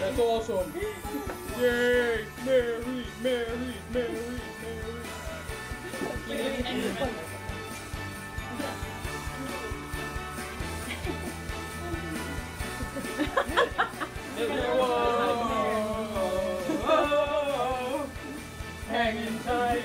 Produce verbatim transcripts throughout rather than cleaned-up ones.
That's awesome. Yay! Mary, Mary, Mary, Mary. Whoa, hanging tight.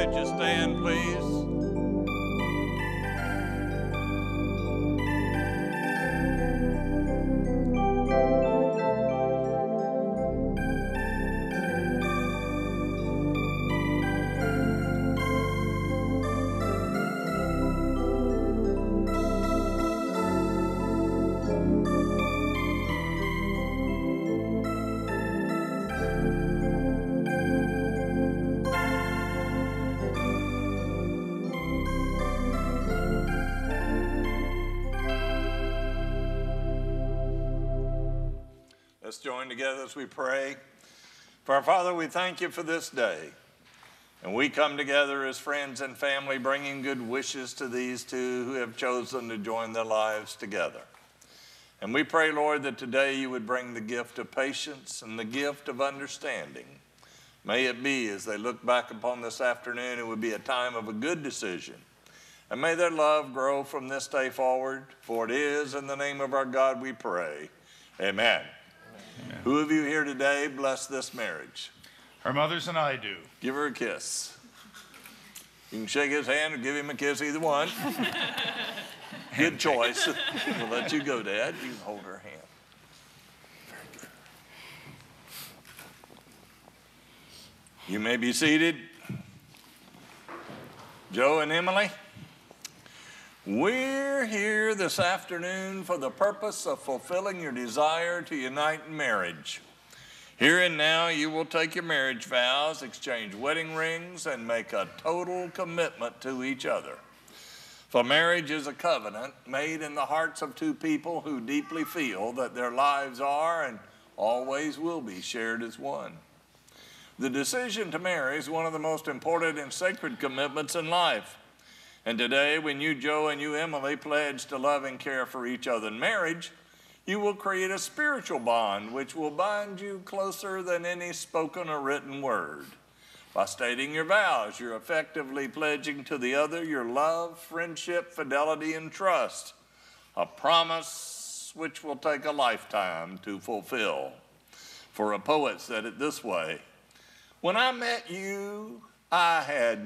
that you stand, please. Let's join together as we pray. For our Father, we thank you for this day. And we come together as friends and family, bringing good wishes to these two who have chosen to join their lives together. And we pray, Lord, that today you would bring the gift of patience and the gift of understanding. May it be, as they look back upon this afternoon, it would be a time of a good decision. And may their love grow from this day forward, for it is in the name of our God we pray. Amen. Amen. Who of you here today bless this marriage? Her mothers and I do. Give her a kiss. You can shake his hand or give him a kiss, either one. Good choice. We'll let you go, Dad. You can hold her hand. Very good. You may be seated. Joe and Emily, we're here this afternoon for the purpose of fulfilling your desire to unite in marriage. Here and now, you will take your marriage vows, exchange wedding rings, and make a total commitment to each other. For marriage is a covenant made in the hearts of two people who deeply feel that their lives are and always will be shared as one. The decision to marry is one of the most important and sacred commitments in life. And today, when you, Joe, and you, Emily, pledge to love and care for each other in marriage, you will create a spiritual bond which will bind you closer than any spoken or written word. By stating your vows, you're effectively pledging to the other your love, friendship, fidelity, and trust, a promise which will take a lifetime to fulfill. For a poet said it this way: when I met you, I had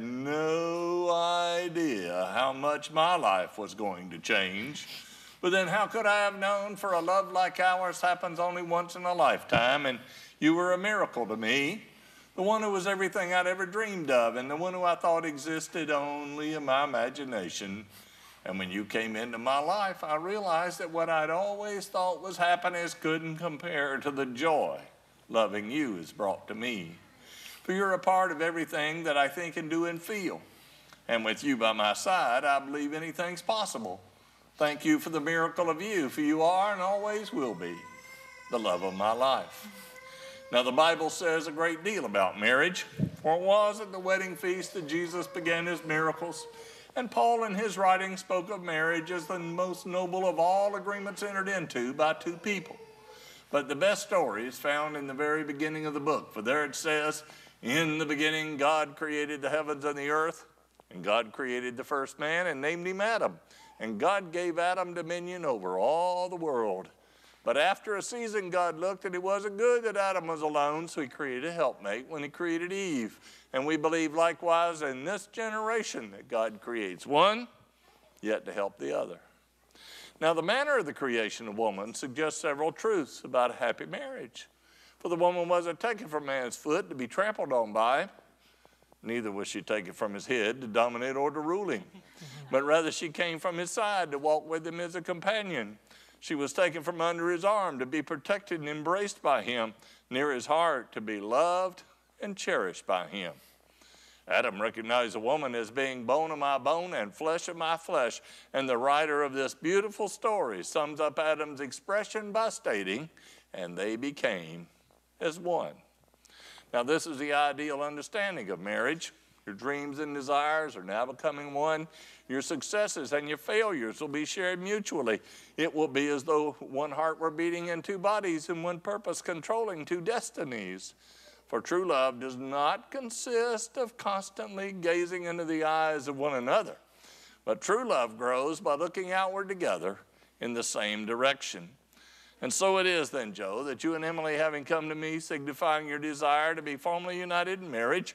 no idea how much my life was going to change. But then how could I have known, for a love like ours happens only once in a lifetime, and you were a miracle to me, the one who was everything I'd ever dreamed of, and the one who I thought existed only in my imagination. And when you came into my life, I realized that what I'd always thought was happiness couldn't compare to the joy loving you has brought to me. For you're a part of everything that I think and do and feel. And with you by my side, I believe anything's possible. Thank you for the miracle of you, for you are and always will be the love of my life. Now, the Bible says a great deal about marriage, for it was at the wedding feast that Jesus began his miracles. And Paul in his writing spoke of marriage as the most noble of all agreements entered into by two people. But the best story is found in the very beginning of the book, for there it says, in the beginning, God created the heavens and the earth, and God created the first man and named him Adam. And God gave Adam dominion over all the world. But after a season, God looked, and it wasn't good that Adam was alone, so he created a helpmate when he created Eve. And we believe likewise in this generation that God creates one, yet to help the other. Now, the manner of the creation of woman suggests several truths about a happy marriage. For the woman wasn't taken from man's foot to be trampled on by. Neither was she taken from his head to dominate or to rule him. But rather she came from his side to walk with him as a companion. She was taken from under his arm to be protected and embraced by him, near his heart to be loved and cherished by him. Adam recognized a woman as being bone of my bone and flesh of my flesh. And the writer of this beautiful story sums up Adam's expression by stating, and they became as one. Now, this is the ideal understanding of marriage. Your dreams and desires are now becoming one. Your successes and your failures will be shared mutually. It will be as though one heart were beating in two bodies and one purpose controlling two destinies. For true love does not consist of constantly gazing into the eyes of one another, but true love grows by looking outward together in the same direction. And so it is then, Joe, that you and Emily, having come to me signifying your desire to be formally united in marriage,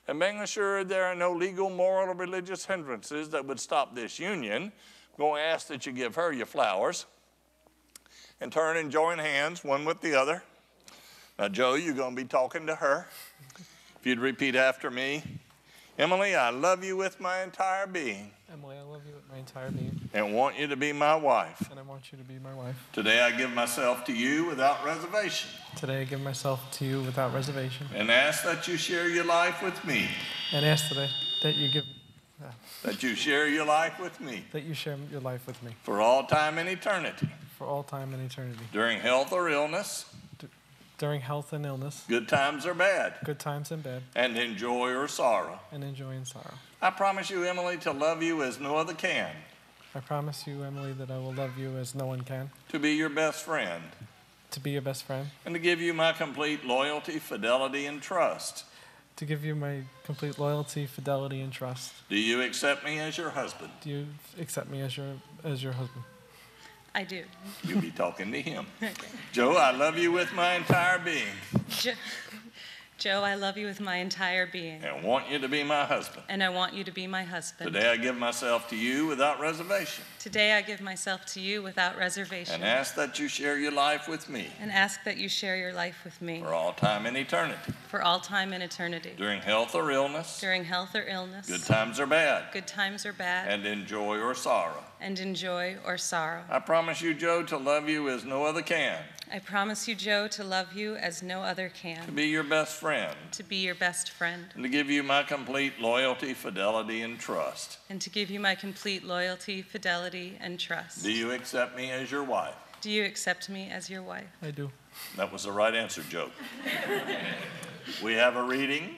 and being assured there are no legal, moral, or religious hindrances that would stop this union, I'm going to ask that you give her your flowers and turn and join hands one with the other. Now, Joe, you're going to be talking to her. If you'd repeat after me. Emily, I love you with my entire being. Emily, I love you with my entire being. And want you to be my wife. And I want you to be my wife. Today I give myself to you without reservation. Today I give myself to you without reservation. And ask that you share your life with me. And ask today that you give... Uh, that you share your life with me. That you share your life with me. For all time and eternity. For all time and eternity. During health or illness. D during health and illness. Good times or bad. Good times and bad. And in joy or sorrow. And in joy and sorrow. I promise you, Emily, to love you as no other can. I promise you, Emily, that I will love you as no one can. To be your best friend. To be your best friend. And to give you my complete loyalty, fidelity, and trust. To give you my complete loyalty, fidelity, and trust. Do you accept me as your husband? Do you accept me as your as your husband? I do. You'll be talking to him. Okay. Joe, I love you with my entire being. Jo Joe, I love you with my entire being. And want you to be my husband. And I want you to be my husband. Today I give myself to you without reservation. Today I give myself to you without reservation. And ask that you share your life with me. And ask that you share your life with me. For all time and eternity. For all time and eternity. During health or illness. During health or illness. Good times or bad. Good times or bad. And in joy or sorrow. And in joy or sorrow. I promise you, Joe, to love you as no other can. I promise you, Joe, to love you as no other can. To be your best friend. To be your best friend. And to give you my complete loyalty, fidelity, and trust. And to give you my complete loyalty, fidelity, and trust. Do you accept me as your wife? Do you accept me as your wife? I do. That was the right answer, Joe. We have a reading.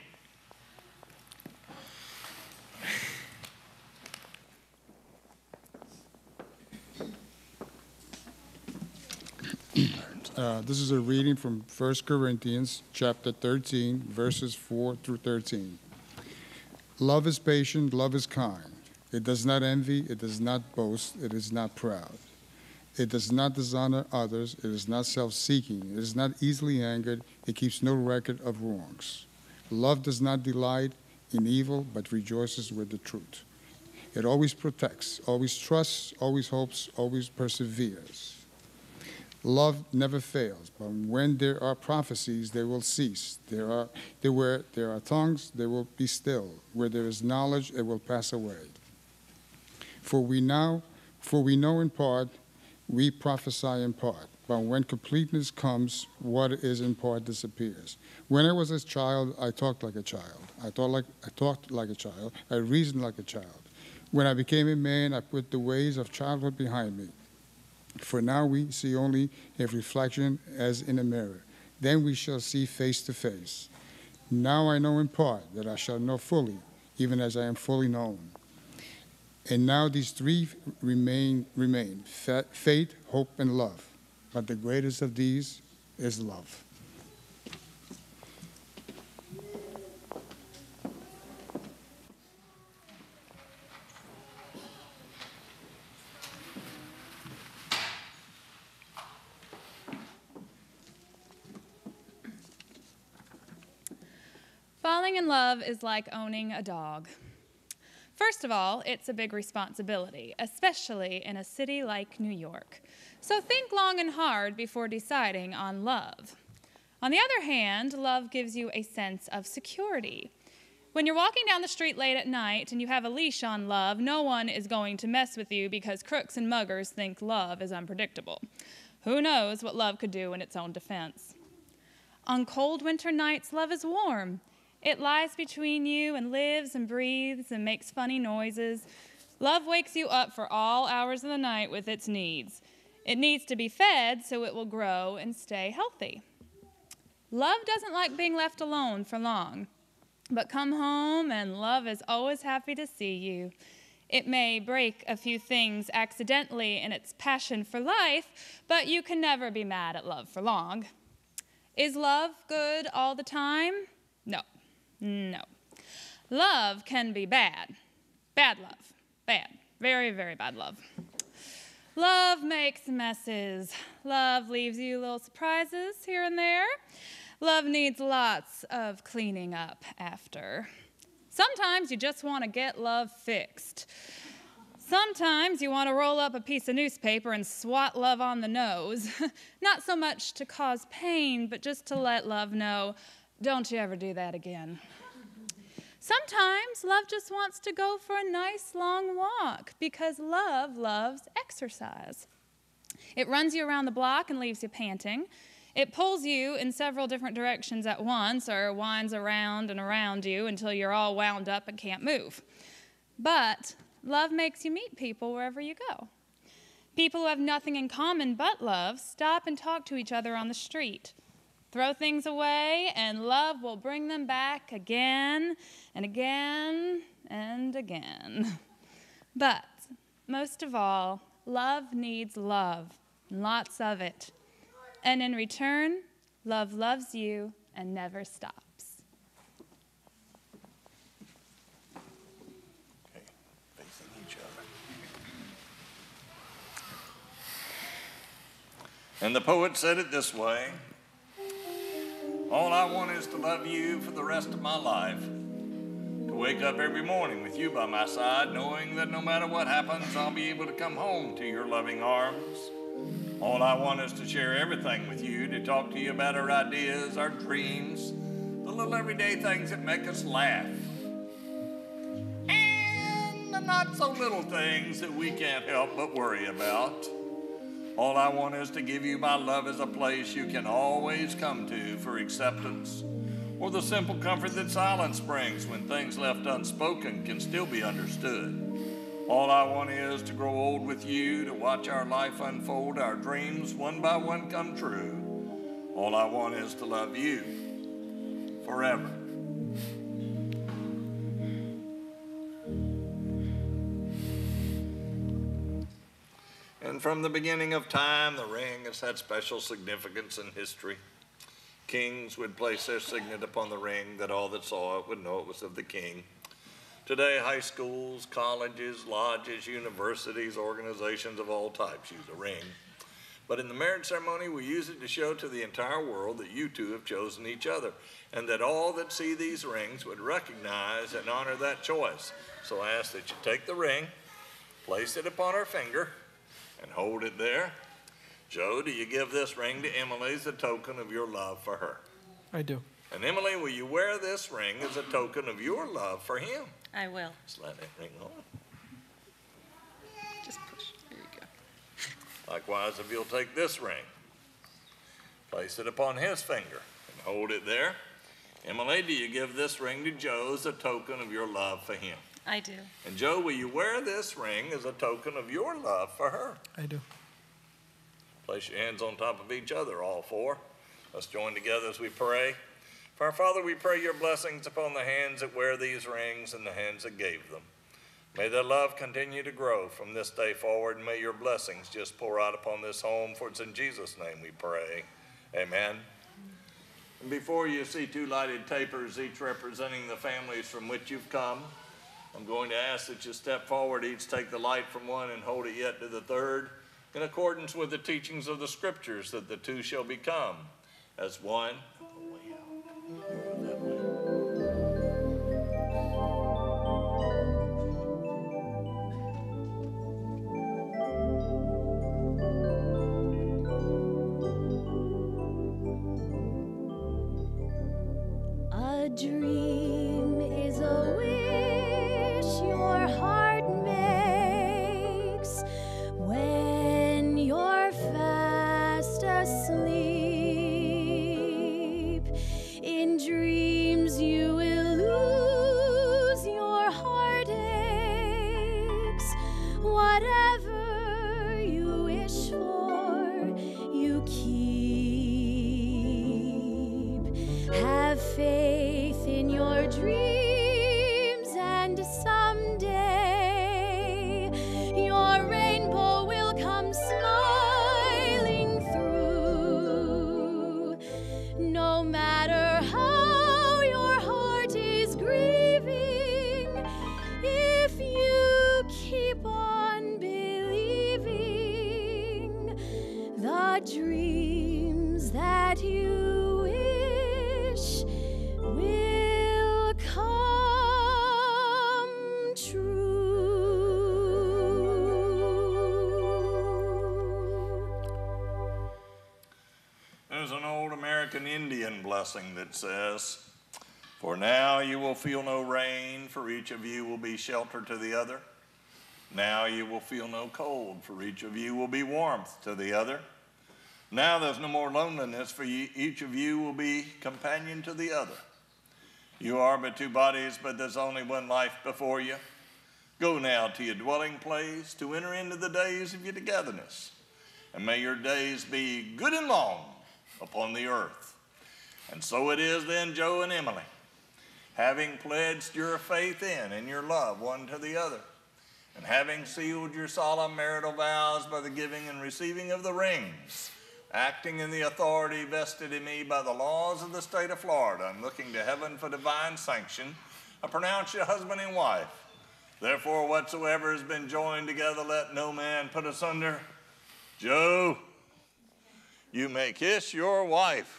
Uh, this is a reading from First Corinthians chapter thirteen, verses four through thirteen. Love is patient, love is kind. It does not envy, it does not boast, it is not proud. It does not dishonor others, it is not self-seeking, it is not easily angered, it keeps no record of wrongs. Love does not delight in evil, but rejoices with the truth. It always protects, always trusts, always hopes, always perseveres. Love never fails, but when there are prophecies, they will cease. There are, there, where there are tongues, they will be still. Where there is knowledge, it will pass away. For we now, for we know in part, we prophesy in part. But when completeness comes, what is in part disappears. When I was a child, I talked like a child. I thought like I talked like a child. I reasoned like a child. When I became a man, I put the ways of childhood behind me. For now we see only a reflection as in a mirror. Then we shall see face to face. Now I know in part, that I shall know fully, even as I am fully known. And now these three remain, remain, faith, hope, and love. But the greatest of these is love. Falling in love is like owning a dog. First of all, it's a big responsibility, especially in a city like New York. So think long and hard before deciding on love. On the other hand, love gives you a sense of security. When you're walking down the street late at night and you have a leash on love, no one is going to mess with you because crooks and muggers think love is unpredictable. Who knows what love could do in its own defense? On cold winter nights, love is warm. It lies between you and lives and breathes and makes funny noises. Love wakes you up for all hours of the night with its needs. It needs to be fed so it will grow and stay healthy. Love doesn't like being left alone for long, but come home and love is always happy to see you. It may break a few things accidentally in its passion for life, but you can never be mad at love for long. Is love good all the time? No. No. Love can be bad. Bad love. Bad. Very, very bad love. Love makes messes. Love leaves you little surprises here and there. Love needs lots of cleaning up after. Sometimes you just want to get love fixed. Sometimes you want to roll up a piece of newspaper and swat love on the nose. Not so much to cause pain, but just to let love know, don't you ever do that again. Sometimes love just wants to go for a nice long walk because love loves exercise. It runs you around the block and leaves you panting. It pulls you in several different directions at once or winds around and around you until you're all wound up and can't move. But love makes you meet people wherever you go. People who have nothing in common but love stop and talk to each other on the street. Throw things away, and love will bring them back again and again and again. But most of all, love needs love, and lots of it. And in return, love loves you and never stops. Okay, facing each other. And the poet said it this way: all I want is to love you for the rest of my life. To wake up every morning with you by my side, knowing that no matter what happens, I'll be able to come home to your loving arms. All I want is to share everything with you, to talk to you about our ideas, our dreams, the little everyday things that make us laugh, and the not so little things that we can't help but worry about. All I want is to give you my love as a place you can always come to for acceptance, or the simple comfort that silence brings when things left unspoken can still be understood. All I want is to grow old with you, to watch our life unfold, our dreams one by one come true. All I want is to love you forever. And from the beginning of time, the ring has had special significance in history. Kings would place their signet upon the ring that all that saw it would know it was of the king. Today, high schools, colleges, lodges, universities, organizations of all types use a ring. But in the marriage ceremony, we use it to show to the entire world that you two have chosen each other, and that all that see these rings would recognize and honor that choice. So I ask that you take the ring, place it upon her finger, and hold it there. Joe, do you give this ring to Emily as a token of your love for her? I do. And Emily, will you wear this ring as a token of your love for him? I will. Slide that ring on. Just push. There you go. Likewise, if you'll take this ring, place it upon his finger, and hold it there. Emily, do you give this ring to Joe as a token of your love for him? I do. And Joe, will you wear this ring as a token of your love for her? I do. Place your hands on top of each other, all four. Let's join together as we pray. For our Father, we pray your blessings upon the hands that wear these rings and the hands that gave them. May their love continue to grow from this day forward, and may your blessings just pour out upon this home, for it's in Jesus' name we pray. Amen. And before you see two lighted tapers, each representing the families from which you've come, I'm going to ask that you step forward, each take the light from one and hold it yet to the third, in accordance with the teachings of the Scriptures, that the two shall become as one. A dream is a wish your heart makes when you're fast asleep. In dreams you will lose your heartaches. Whatever you wish for, you keep. Have faith in your dreams, and someday old American Indian blessing that says, "For now you will feel no rain, for each of you will be shelter to the other. Now you will feel no cold, for each of you will be warmth to the other. Now there's no more loneliness, for you, each of you will be companion to the other. You are but two bodies, but there's only one life before you. Go now to your dwelling place to enter into the days of your togetherness. And may your days be good and long upon the earth." And so it is then, Joe and Emily, having pledged your faith in and your love one to the other, and having sealed your solemn marital vows by the giving and receiving of the rings, acting in the authority vested in me by the laws of the state of Florida, and looking to heaven for divine sanction, I pronounce you husband and wife. Therefore, whatsoever has been joined together, let no man put asunder. Joe, you may kiss your wife.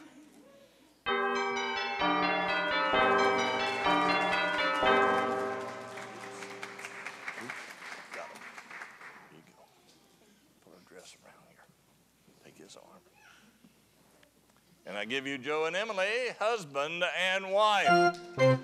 And I give you Joe and Emily, husband and wife.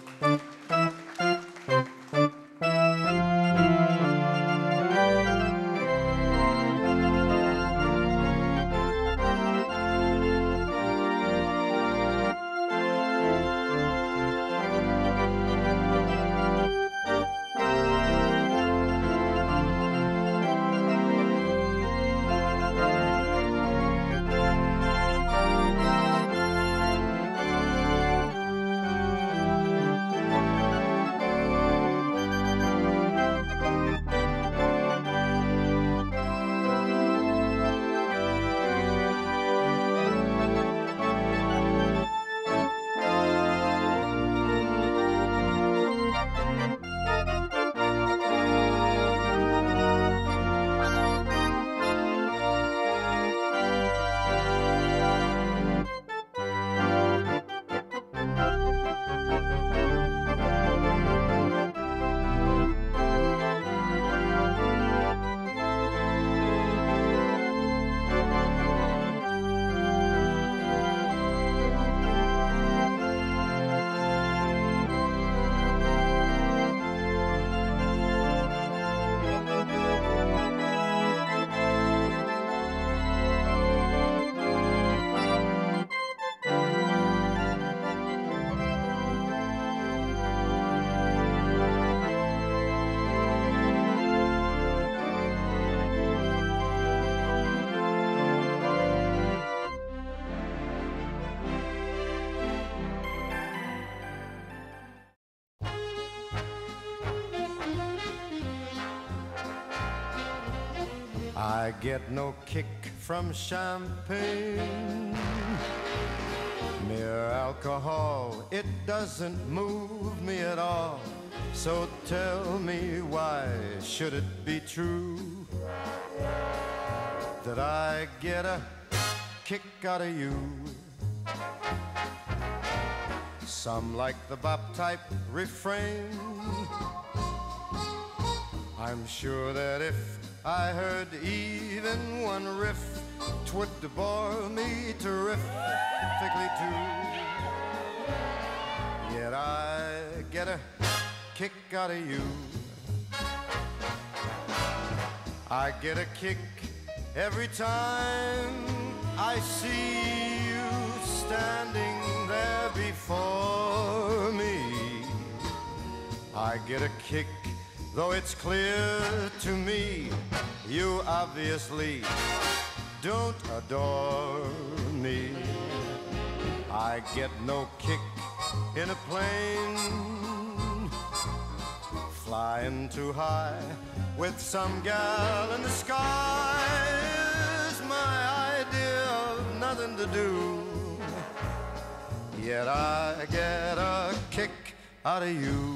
I get no kick from champagne. Mere alcohol, it doesn't move me at all. So tell me, why should it be true that I get a kick out of you? Some like the bop type refrain. I'm sure that if I heard even one riff, 'twould bore me terrifically too. Yet I get a kick out of you. I get a kick every time I see you standing there before me. I get a kick, though it's clear to me you obviously don't adore me. I get no kick in a plane flying too high with some gal in the sky. Is my idea of nothing to do. Yet I get a kick out of you.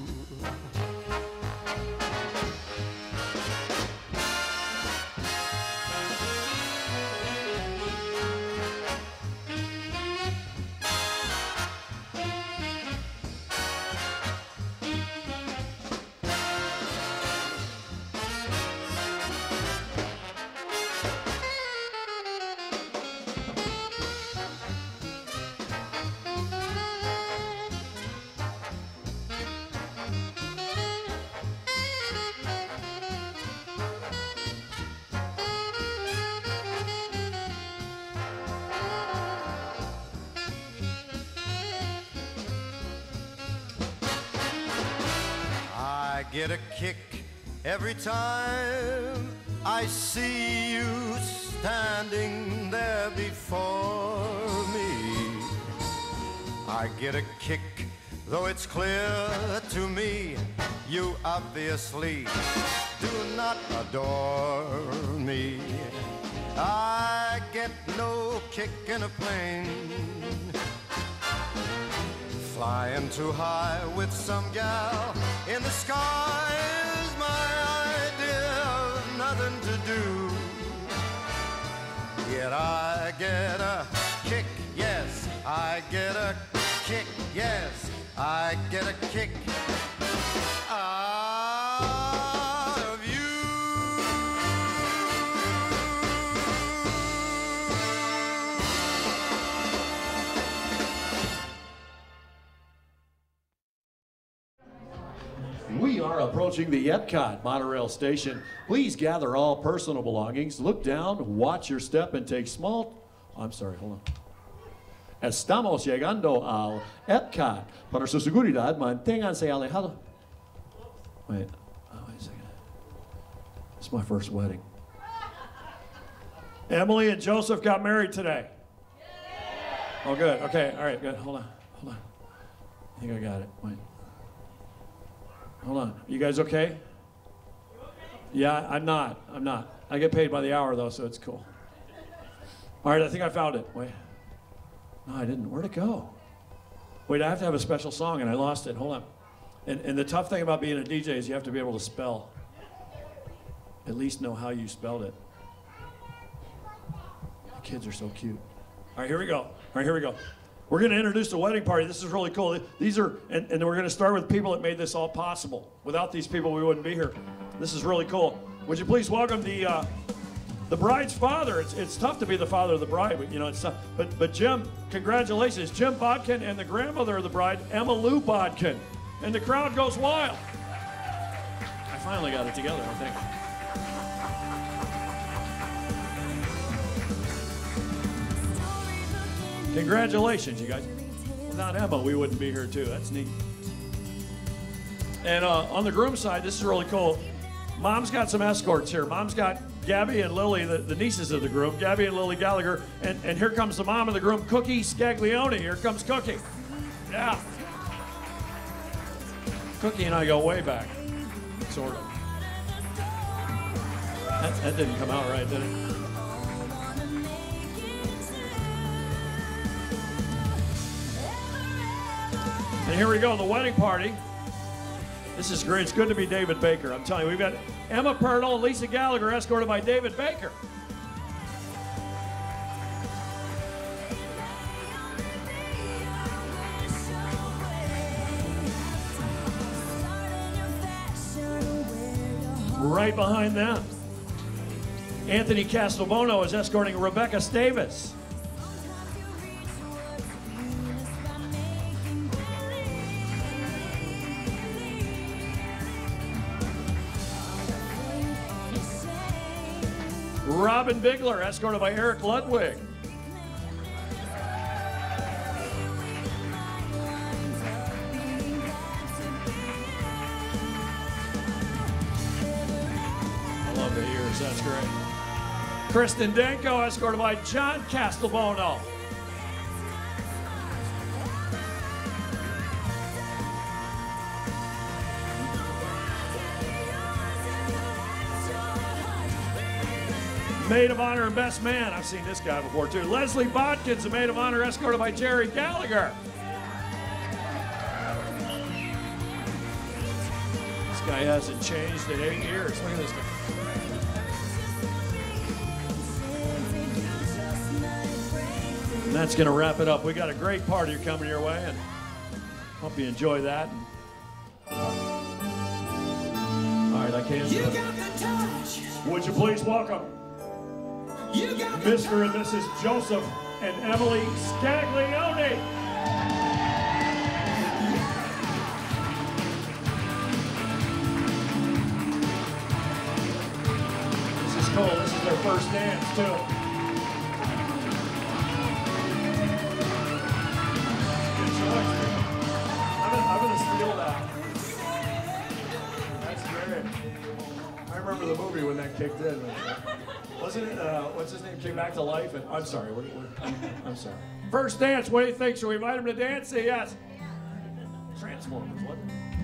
get a kick every time I see you standing there before me. I get a kick, though it's clear to me you obviously do not adore me. I get no kick in a plane, flying too high with some gal in the sky is my idea of nothing to do. Yet I get a kick, yes, I get a kick, yes, I get a kick out of you. We are approaching the Epcot monorail station. Please gather all personal belongings, look down, watch your step, and take small... Oh, I'm sorry, hold on. Estamos llegando al Epcot. Para su seguridad, manténganse alejados. Wait, oh, wait a second. It's my first wedding. Emily and Joseph got married today. Oh, good. Okay, all right, good. Hold on, hold on. I think I got it. Wait. Hold on. You guys okay? Yeah, I'm not. I'm not. I get paid by the hour, though, so it's cool. All right, I think I found it. Wait. No, I didn't. Where'd it go? Wait, I have to have a special song, and I lost it. Hold on. And, and the tough thing about being a D J is you have to be able to spell. At least know how you spelled it. The kids are so cute. All right, here we go. All right, here we go. We're going to introduce the wedding party. This is really cool. These are, and, and we're going to start with people that made this all possible. Without these people, we wouldn't be here. This is really cool. Would you please welcome the uh, the bride's father? It's it's tough to be the father of the bride, but you know it's tough. But but Jim, congratulations, Jim Bodkin, and the grandmother of the bride, Emma Lou Bodkin, and the crowd goes wild. I finally got it together, I think. Congratulations, you guys. Without Emma, we wouldn't be here, too. That's neat. And uh, on the groom side, this is really cool. Mom's got some escorts here. Mom's got Gabby and Lily, the, the nieces of the groom, Gabby and Lily Gallagher. And, and here comes the mom of the groom, Cookie Scaglione. Here comes Cookie. Yeah. Cookie and I go way back, sort of. That, that didn't come out right, did it? And here we go, the wedding party. This is great. It's good to be David Baker. I'm telling you, we've got Emma Purnell and Lisa Gallagher escorted by David Baker. Right behind them, Anthony Castelbono is escorting Rebecca Stavis. Robin Bigler, escorted by Eric Ludwig. I love the ears, that's great. Kristen Danko, escorted by John Castelbono. Maid of Honor and Best Man. I've seen this guy before, too. Leslie Bodkins, the Maid of Honor, escorted by Jerry Gallagher. This guy hasn't changed in eight years. Look at this guy. And that's going to wrap it up. We got a great party coming your way, and hope you enjoy that. All right, I can't. You got the touch. Would you please welcome Mister and Missus Joseph and Emily Scaglione. This is cool. This is their first dance, too. Good choice. I'm gonna, I'm gonna steal that. the movie when that kicked in. Wasn't it, uh, what's his name, came back to life? And, I'm sorry, we're, we're, I'm, I'm sorry. First dance, what do you think? Should we invite him to dance? Say yes. Transformers, what?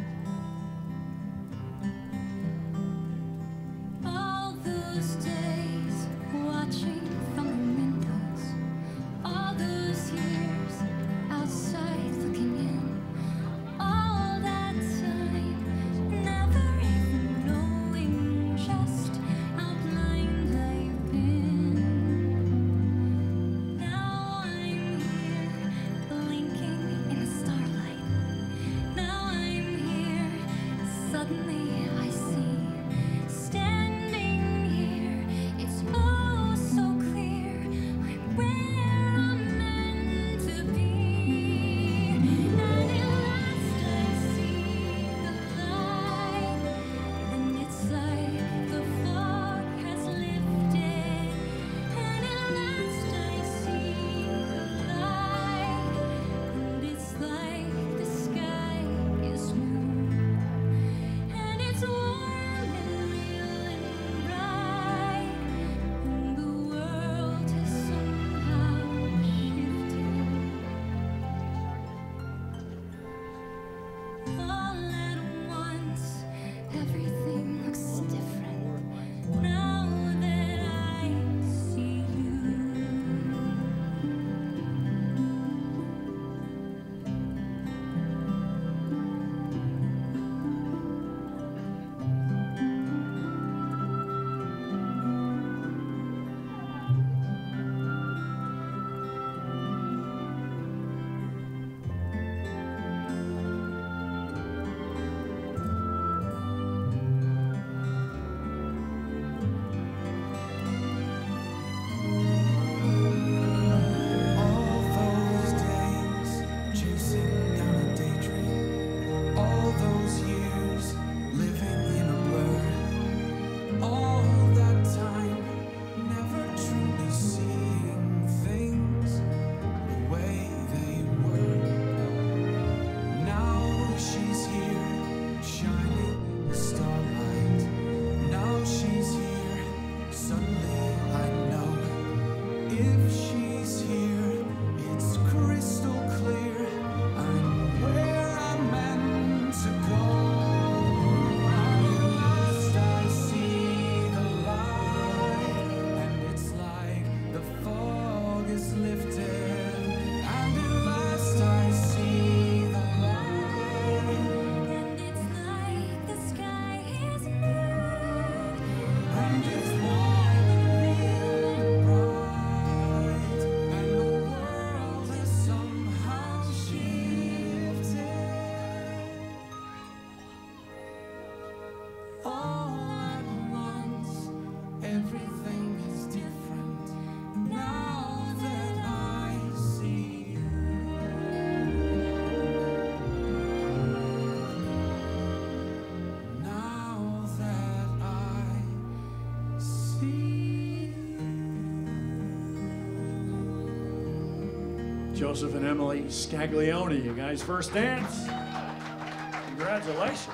All those days watching from the windows, all those years outside looking in, all that time never even knowing just how blind I've been. Now I'm here blinking in the starlight. Now I'm here, suddenly I see, standing here, it's oh so clear, I'm where I'm meant to be. And at last I see the light, and it's like the fog has lifted. And at last I see the light, and it's like the sky is blue. And it's warm and real and bright, and the world has somehow shifted. All at once, everything looks different now that I see you. All those days chasing down a daydream, all those years living in a blur, all that time never truly seeing things the way they were. Now she's here, shining the starlight. Now she's here, suddenly I know. If she's here, it's crystal clear. I'm where I'm meant to go. At last I see the light, and it's like the fog is lifted. And at last I see the light, And it's like the sky is blue. and it's warm and real and bright, and the world has somehow shifted. All at once, everything is different now that I see you. Now that I see Joseph and Emily Scaglione, you guys, first dance. Congratulations.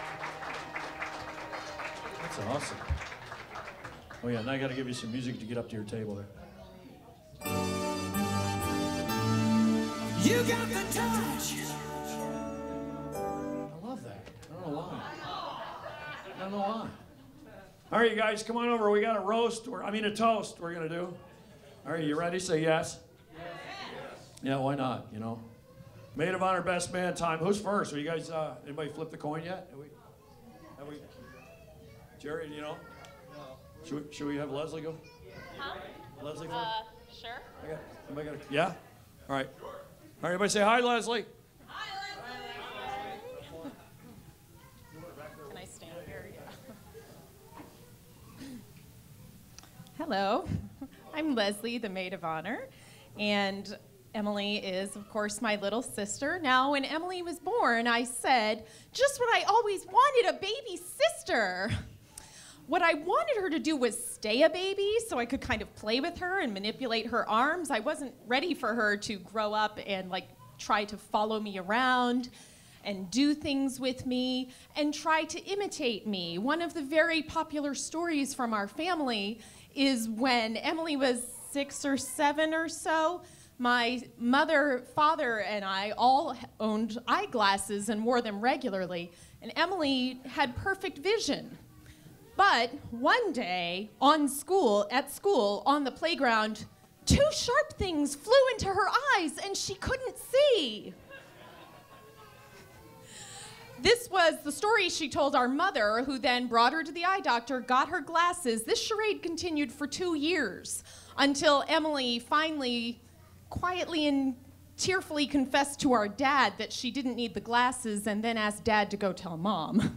That's awesome. Oh yeah, now I gotta give you some music to get up to your table there. you got the touch. I love that. I don't know why. I don't know why. All right, you guys, come on over. We got a roast, or I mean a toast we're gonna do. All right, you ready? Say yes. Yeah, why not, you know? Maid of honor, best man time. Who's first? Are you guys, uh, anybody flip the coin yet? Have we, have we? Jerry, you know? Should we, should we have Leslie go? Huh? Leslie first? Uh, sure. I got, anybody got a, yeah? All right. All right, everybody say hi, Leslie. Can I stand here? Yeah. Hello, I'm Leslie, the maid of honor, and Emily is, of course, my little sister. Now, when Emily was born, I said, just what I always wanted, a baby sister. What I wanted her to do was stay a baby so I could kind of play with her and manipulate her arms. I wasn't ready for her to grow up and like try to follow me around. and do things with me and try to imitate me. One of the very popular stories from our family is when Emily was six or seven or so, my mother, father, and I all owned eyeglasses and wore them regularly, and Emily had perfect vision. But one day, on school, at school, on the playground, two sharp things flew into her eyes and she couldn't see. This was the story she told our mother, who then brought her to the eye doctor, got her glasses. This charade continued for two years until Emily finally, quietly and tearfully confessed to our dad that she didn't need the glasses and then asked Dad to go tell Mom.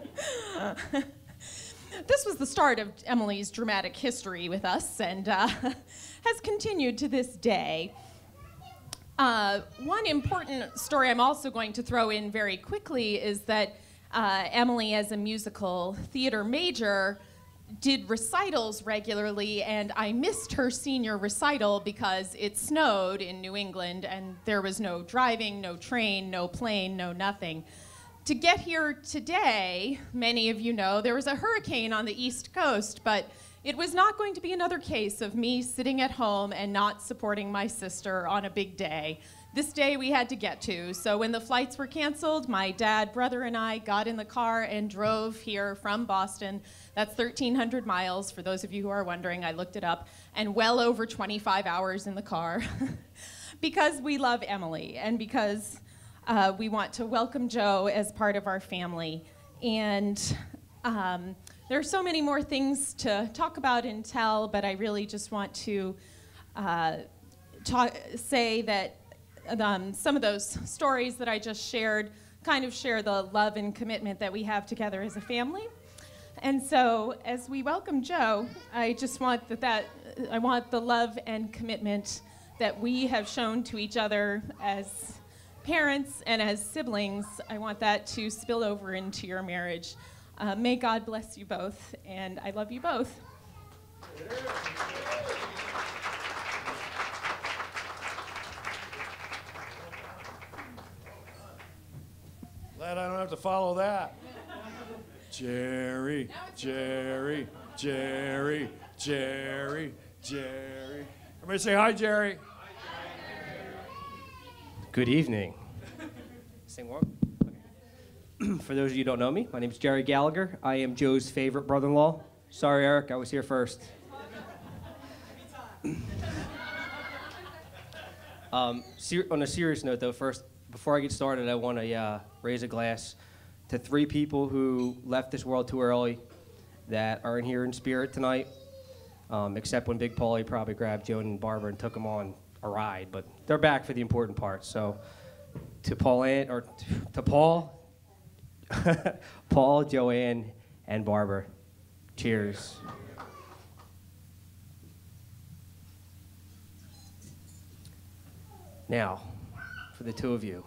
This was the start of Emily's dramatic history with us and uh, has continued to this day. Uh, one important story I'm also going to throw in very quickly is that uh, Emily, as a musical theater major, did recitals regularly, and I missed her senior recital because it snowed in New England and there was no driving, no train, no plane, no nothing. To get here today, many of you know, there was a hurricane on the East Coast, but it was not going to be another case of me sitting at home and not supporting my sister on a big day. This day we had to get to, so when the flights were canceled, my dad, brother, and I got in the car and drove here from Boston. That's thirteen hundred miles, for those of you who are wondering. I looked it up, and well over twenty-five hours in the car because we love Emily and because uh, we want to welcome Joe as part of our family. And um, there are so many more things to talk about and tell, but I really just want to uh, talk, say that um, some of those stories that I just shared kind of share the love and commitment that we have together as a family. And so, as we welcome Joe, I just want that, that I want the love and commitment that we have shown to each other as parents and as siblings. I want that to spill over into your marriage. Uh, may God bless you both, and I love you both. Glad I don't have to follow that. Jerry, Jerry, Jerry, Jerry, Jerry. Everybody say hi, Jerry. Good evening. Sing more? Okay. For those of you who don't know me, my name is Jerry Gallagher. I am Joe's favorite brother-in-law. Sorry, Eric, I was here first. um, ser- on a serious note, though, first, before I get started, I want to uh, raise a glass to three people who left this world too early that are in here in spirit tonight, um, except when Big Paulie probably grabbed Joe and Barbara and took them on a ride, but they're back for the important part. So to Paul, Ann, or to Paul, Paul, Joanne, and Barbara, cheers. Now, for the two of you.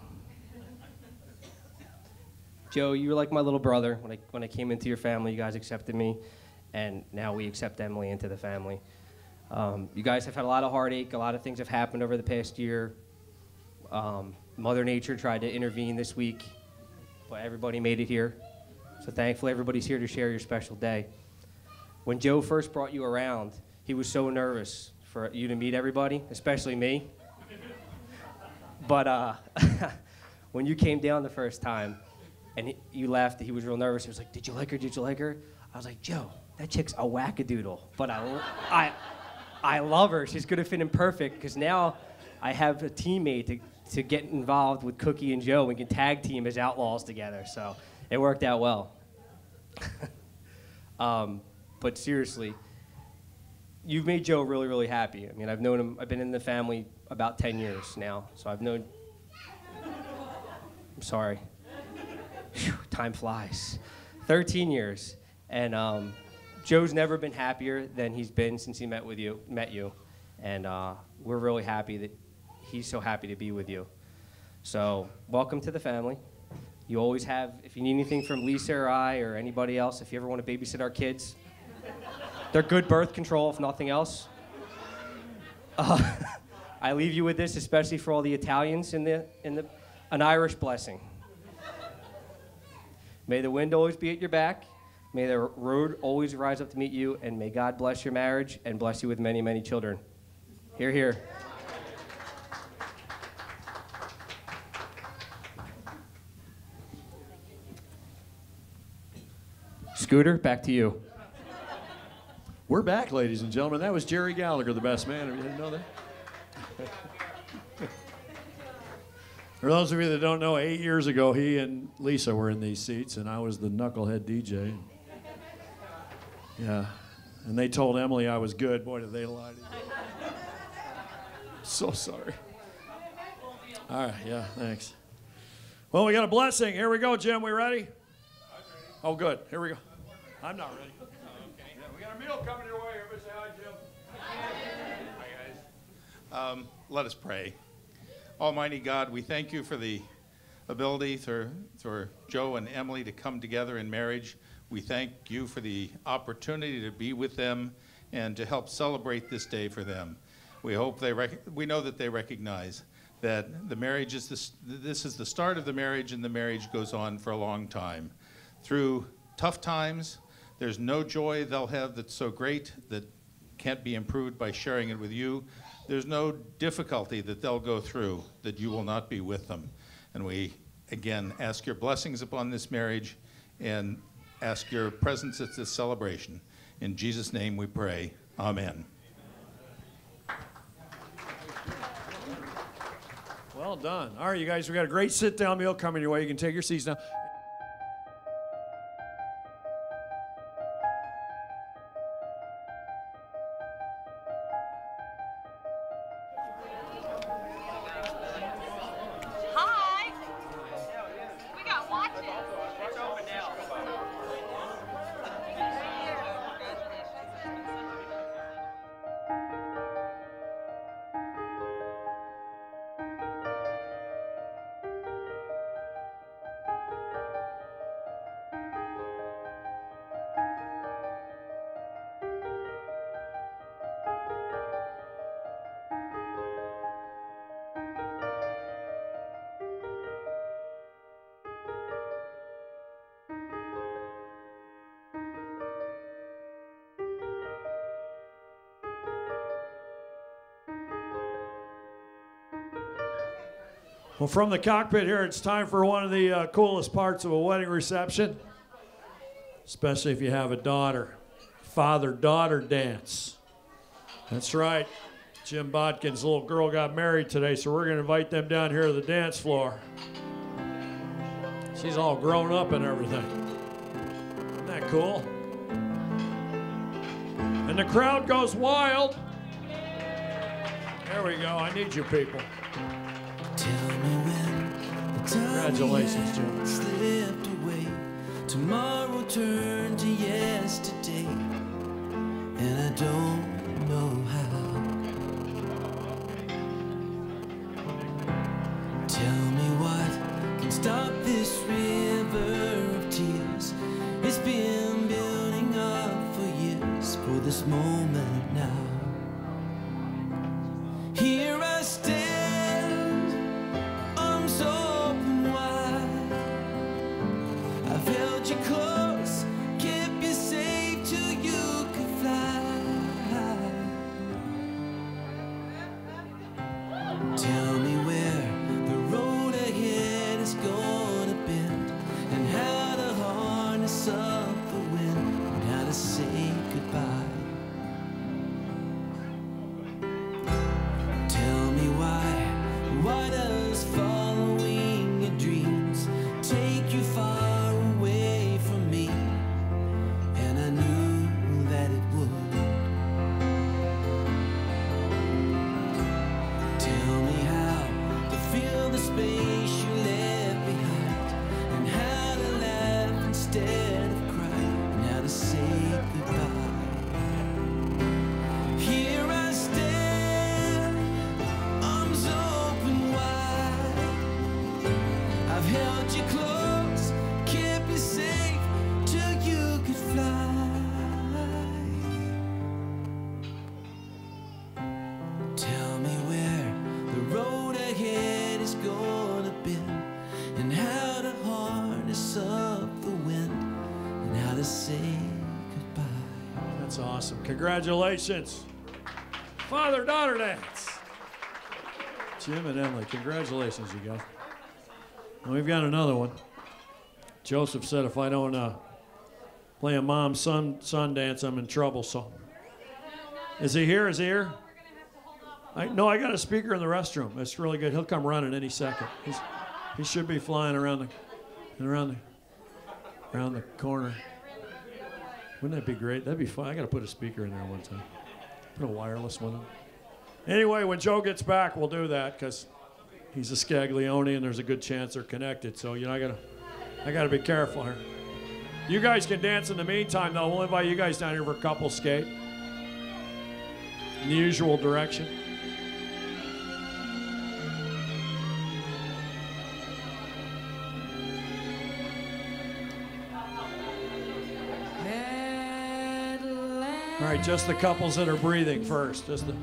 Joe, you were like my little brother. When I, when I came into your family, you guys accepted me, and now we accept Emily into the family. Um, you guys have had a lot of heartache. A lot of things have happened over the past year. Um, Mother Nature tried to intervene this week, but everybody made it here. So thankfully, everybody's here to share your special day. When Joe first brought you around, he was so nervous for you to meet everybody, especially me. But uh, when you came down the first time and he, you left, he was real nervous. He was like, "Did you like her? Did you like her?" I was like, "Joe, that chick's a wackadoodle, but I, I, I love her. She's gonna fit in perfect because now I have a teammate to, to get involved with Cookie and Joe. We can tag team as outlaws together, so it worked out well." um, but seriously, you've made Joe really, really happy. I mean, I've known him. I've been in the family about ten years now, so I've known. I'm sorry. Whew, time flies. thirteen years, and um, Joe's never been happier than he's been since he met with you, met you, and uh, we're really happy that he's so happy to be with you. So welcome to the family. You always have, if you need anything from Lisa or I or anybody else, if you ever want to babysit our kids, they're good birth control, if nothing else. Uh, I leave you with this, especially for all the Italians in the in the an Irish blessing. May the wind always be at your back. May the road always rise up to meet you. And may God bless your marriage and bless you with many, many children. Hear, hear. Scooter, back to you. We're back, ladies and gentlemen. That was Jerry Gallagher, the best man. You didn't know that? For those of you that don't know, eight years ago, he and Lisa were in these seats, and I was the knucklehead D J. Yeah, and they told Emily I was good. Boy, did they lie to you. So sorry. All right, yeah, thanks. Well, we got a blessing. Here we go, Jim. We ready? Oh, good. Here we go. I'm not ready. Yeah, we got a meal coming your way. Everybody say hi, Jim. Hi, guys. Um, let us pray. Almighty God, we thank you for the ability for, for Joe and Emily to come together in marriage. We thank you for the opportunity to be with them and to help celebrate this day for them. We hope they rec- we know that they recognize that the marriage is this, this is the start of the marriage, and the marriage goes on for a long time. Through tough times, there's no joy they'll have that's so great that can't be improved by sharing it with you. There's no difficulty that they'll go through that you will not be with them. And we, again, ask your blessings upon this marriage and ask your presence at this celebration. In Jesus' name we pray. Amen. Well done. All right, you guys, we got a great sit-down meal coming your way. You can take your seats now. Well, from the cockpit here, it's time for one of the uh, coolest parts of a wedding reception, especially if you have a daughter. Father-daughter dance. That's right. Jim Bodkin's little girl got married today, so we're going to invite them down here to the dance floor. She's all grown up and everything. Isn't that cool? And the crowd goes wild. There we go. I need you people. Congratulations, Jim. Slipped away. Tomorrow turned to yesterday, and I don't know how. Tell me what can stop this river of tears. It's been building up for years, for this moment now. Here I stand, arms open wide. I've held you close, kept you safe till you could fly. Tell me where the road ahead is gonna bend, and how to harness up the wind, and how to say goodbye. Tell me why, why does following your dreams take you far away from me? And I knew that it would. Tell me how to feel the space you left behind, and how to laugh instead of cry, and how to say goodbye. Here I stand, arms open wide. I've held you close, kept you safe till you could fly. Tell me where the road ahead is gonna bend, and how to harness up the wind, Awesome. Congratulations. Father-daughter dance. Jim and Emily, congratulations, you guys. And we've got another one. Joseph said if I don't uh, play a mom-son son dance, I'm in trouble, so. Is he here? Is he here? I, no, I got a speaker in the restroom. That's really good. He'll come running any second. He's, he should be flying around the, around the, around the corner. Wouldn't that be great? That'd be fun. I got to put a speaker in there one time. Put a wireless one in. Anyway, when Joe gets back, we'll do that because he's a Scaglione and there's a good chance they're connected. So you know, I gotta, I gotta be careful here. You guys can dance in the meantime, though. We'll invite you guys down here for a couple skate in the usual direction. All right, just the couples that are breathing first. Just the.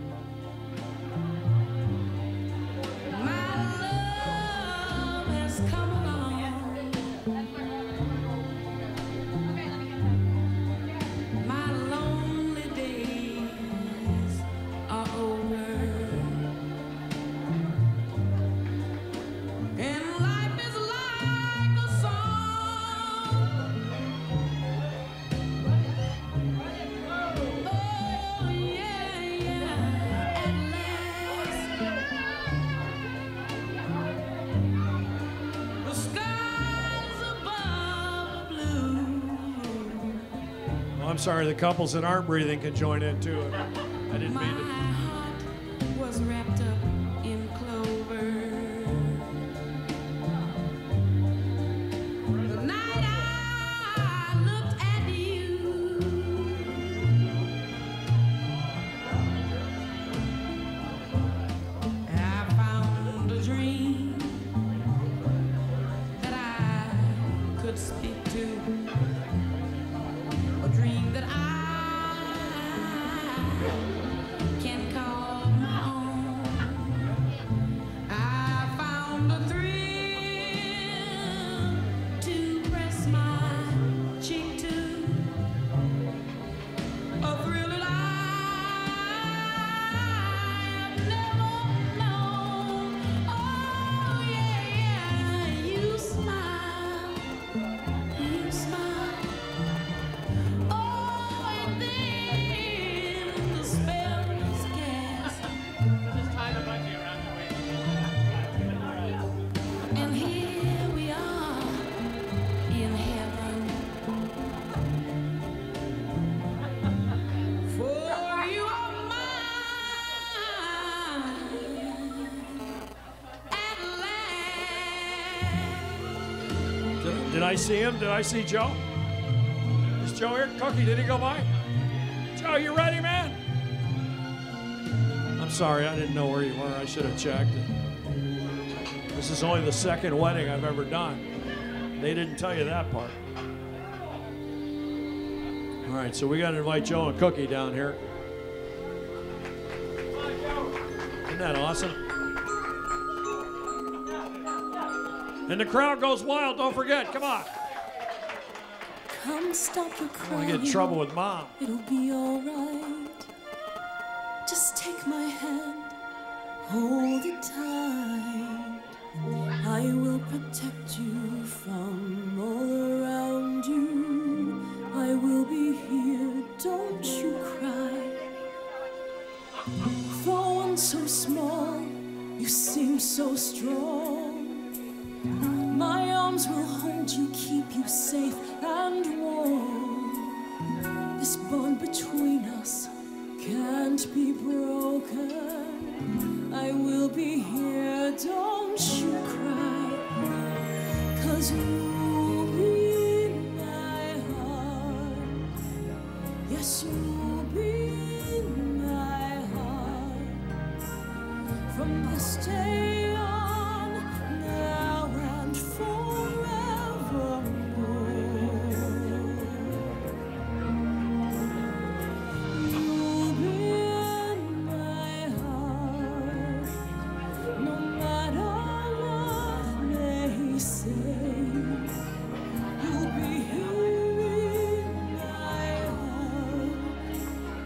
I'm sorry, the couples that aren't breathing can join in too. I didn't mean to. My heart was wrapped up in clover. The night I looked at you, I found a dream that I could speak to. A dream that I can call my own. I found a thrill to press my cheek to, a thrill that I've never known. Oh yeah, yeah, you smile, you smile. And here we are in heaven, for you are mine at last. Did, did I see him? Did I see Joe? Is Joe here? Cookie, did he go by? Joe, you ready, man? I'm sorry, I didn't know where you were. I should have checked. This is only the second wedding I've ever done. They didn't tell you that part. All right, so we got to invite Joe and Cookie down here. Isn't that awesome? And the crowd goes wild. Don't forget. Come on. Come stop your I crying. want to get in trouble with Mom. It'll be all right. Just take my hand, hold it tight. I will protect you from all around you. I will be here, don't you cry. For one so small, you seem so strong. My arms will hold you, keep you safe and warm. This bond between us can't be broken. I will be here, don't you cry. 'Cause you'll be in my heart. Yes, you'll be in my heart. From this day on, now and forevermore. You'll be in my heart, no matter what may say. You'll be here in my heart,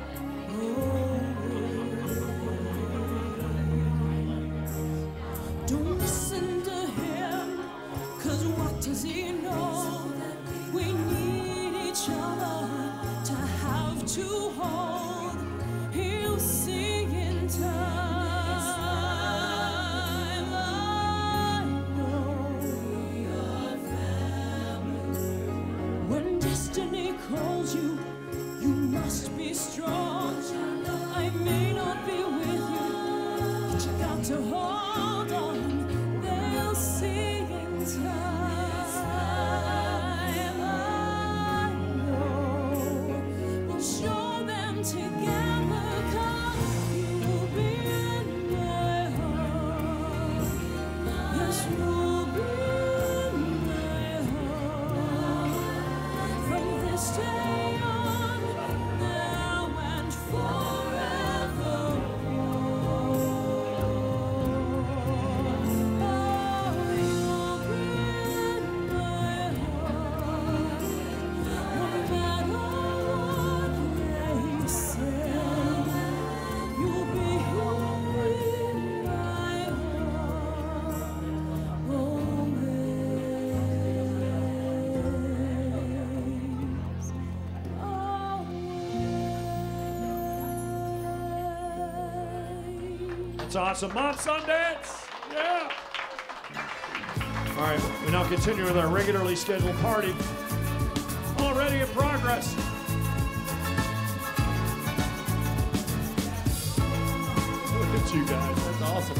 to hold on, they'll see in time. I know we'll show them together, 'cause you'll be in my heart. Yes, you'll be in my heart. From this day on, now and forevermore. That's awesome. Mom Sundance! Yeah! All right, we now continue with our regularly scheduled party. Already in progress. Look at you guys. That's awesome.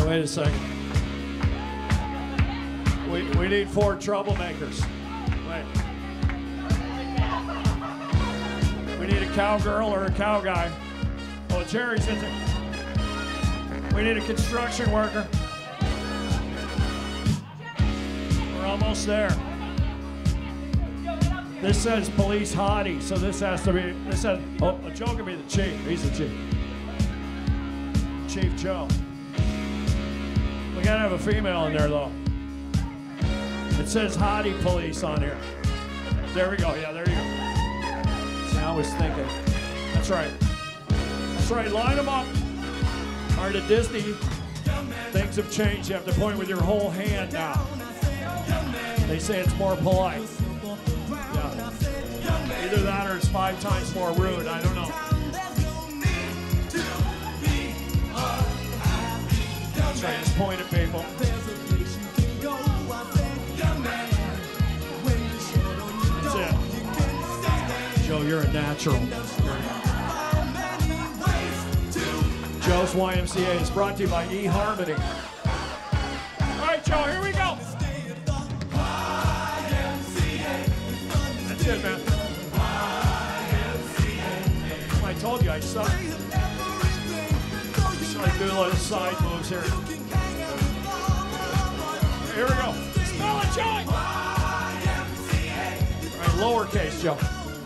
Wait a second. We, we need four troublemakers. Wait. We need a cowgirl or a cow guy. Oh, Jerry's in there. We need a construction worker. We're almost there. This says police hottie, so this has to be, this says, oh, Joe can be the chief. He's the chief. Chief Joe. We gotta have a female in there, though. It says hottie police on here. There we go. Yeah, there you go. See, I was thinking. That's right. That's right. Line them up. All right, at Disney, things have changed. You have to point with your whole hand now. They say it's more polite. Yeah. Either that or it's five times more rude. I don't know. That's right. Just point at people. Joe, you're a natural. Joe's Y M C A is brought to you by eHarmony. All right, Joe, here we go. That's it, man. I told you I suck. So I do a lot of side moves here. Here we go. Spell it, Joey. All right, lowercase, Joe.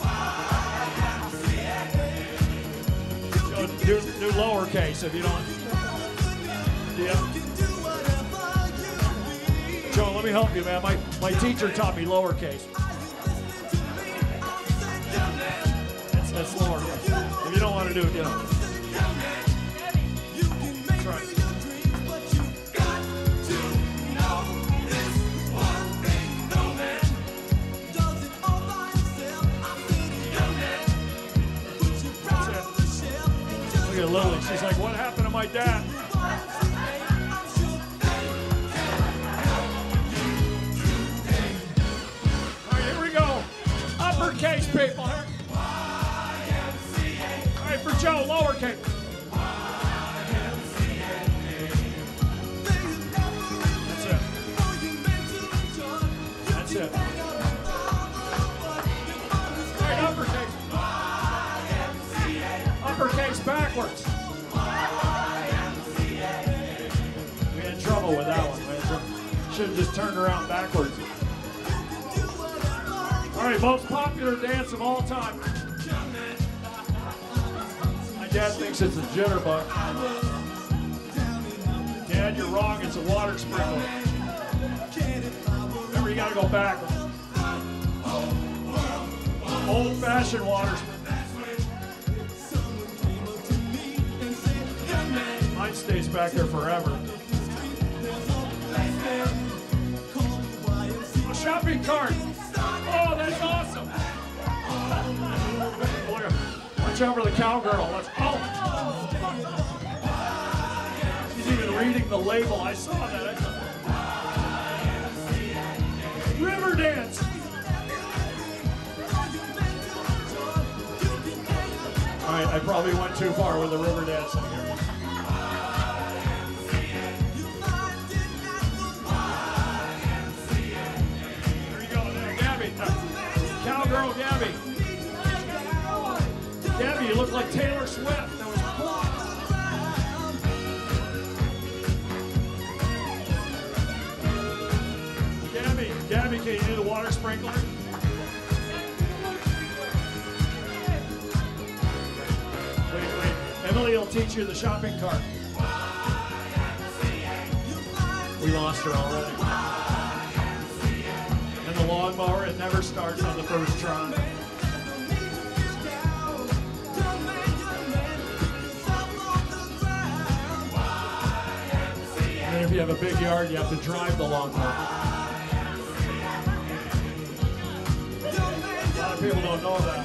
Do, do lowercase if you don't. Yeah. Joe, let me help you, man. My, my teacher taught me lowercase. That's, that's lowercase. If you don't want to do it, you know. That's right. Look at Lily. She's like, what happened to my dad? All right, here we go. Uppercase, people. All right, for Joe, lowercase. That's it. That's it. All right, uppercase. Uppercase backwards. We had trouble with that one, man. Should have just turned around backwards. All right, most popular dance of all time. My dad thinks it's a jitterbug. Dad, you're wrong. It's a water sprinkler. Remember, you gotta go backwards. Old-fashioned water sprinkler. Mine stays back there forever. A shopping cart. Oh, that's awesome. Watch out for the cowgirl. Let's, oh. She's even reading the label. I saw that. I saw. River dance. All right, I probably went too far with the river dancing here. Cowgirl Gabby. Gabby, you look like Taylor Swift. That was cool. Gabby, Gabby, can you do the water sprinkler? Wait, wait. Emily will teach you the shopping cart. We lost her already. And the lawnmower, it never starts on the first try. And if you have a big yard, you have to drive the lawnmower. A lot of people don't know that.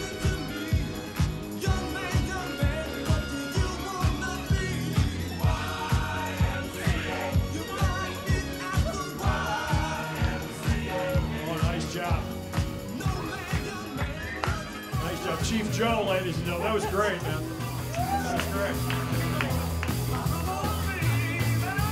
Chief Joe, ladies and gentlemen. That was great, man. That was great.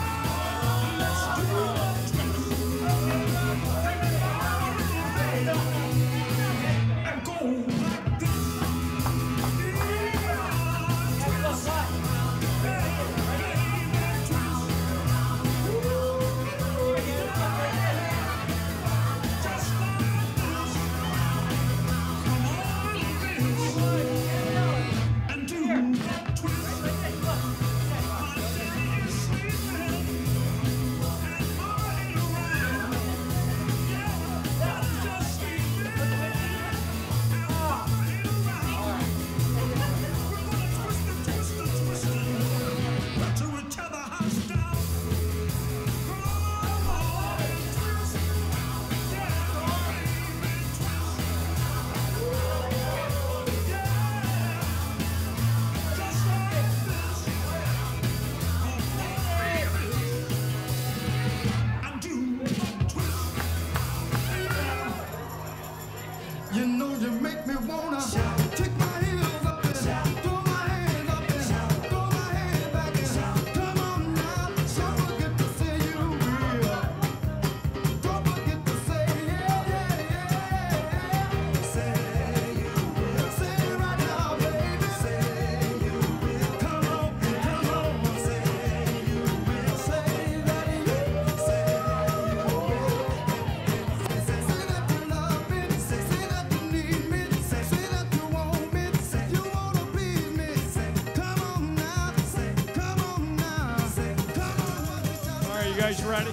guys ready?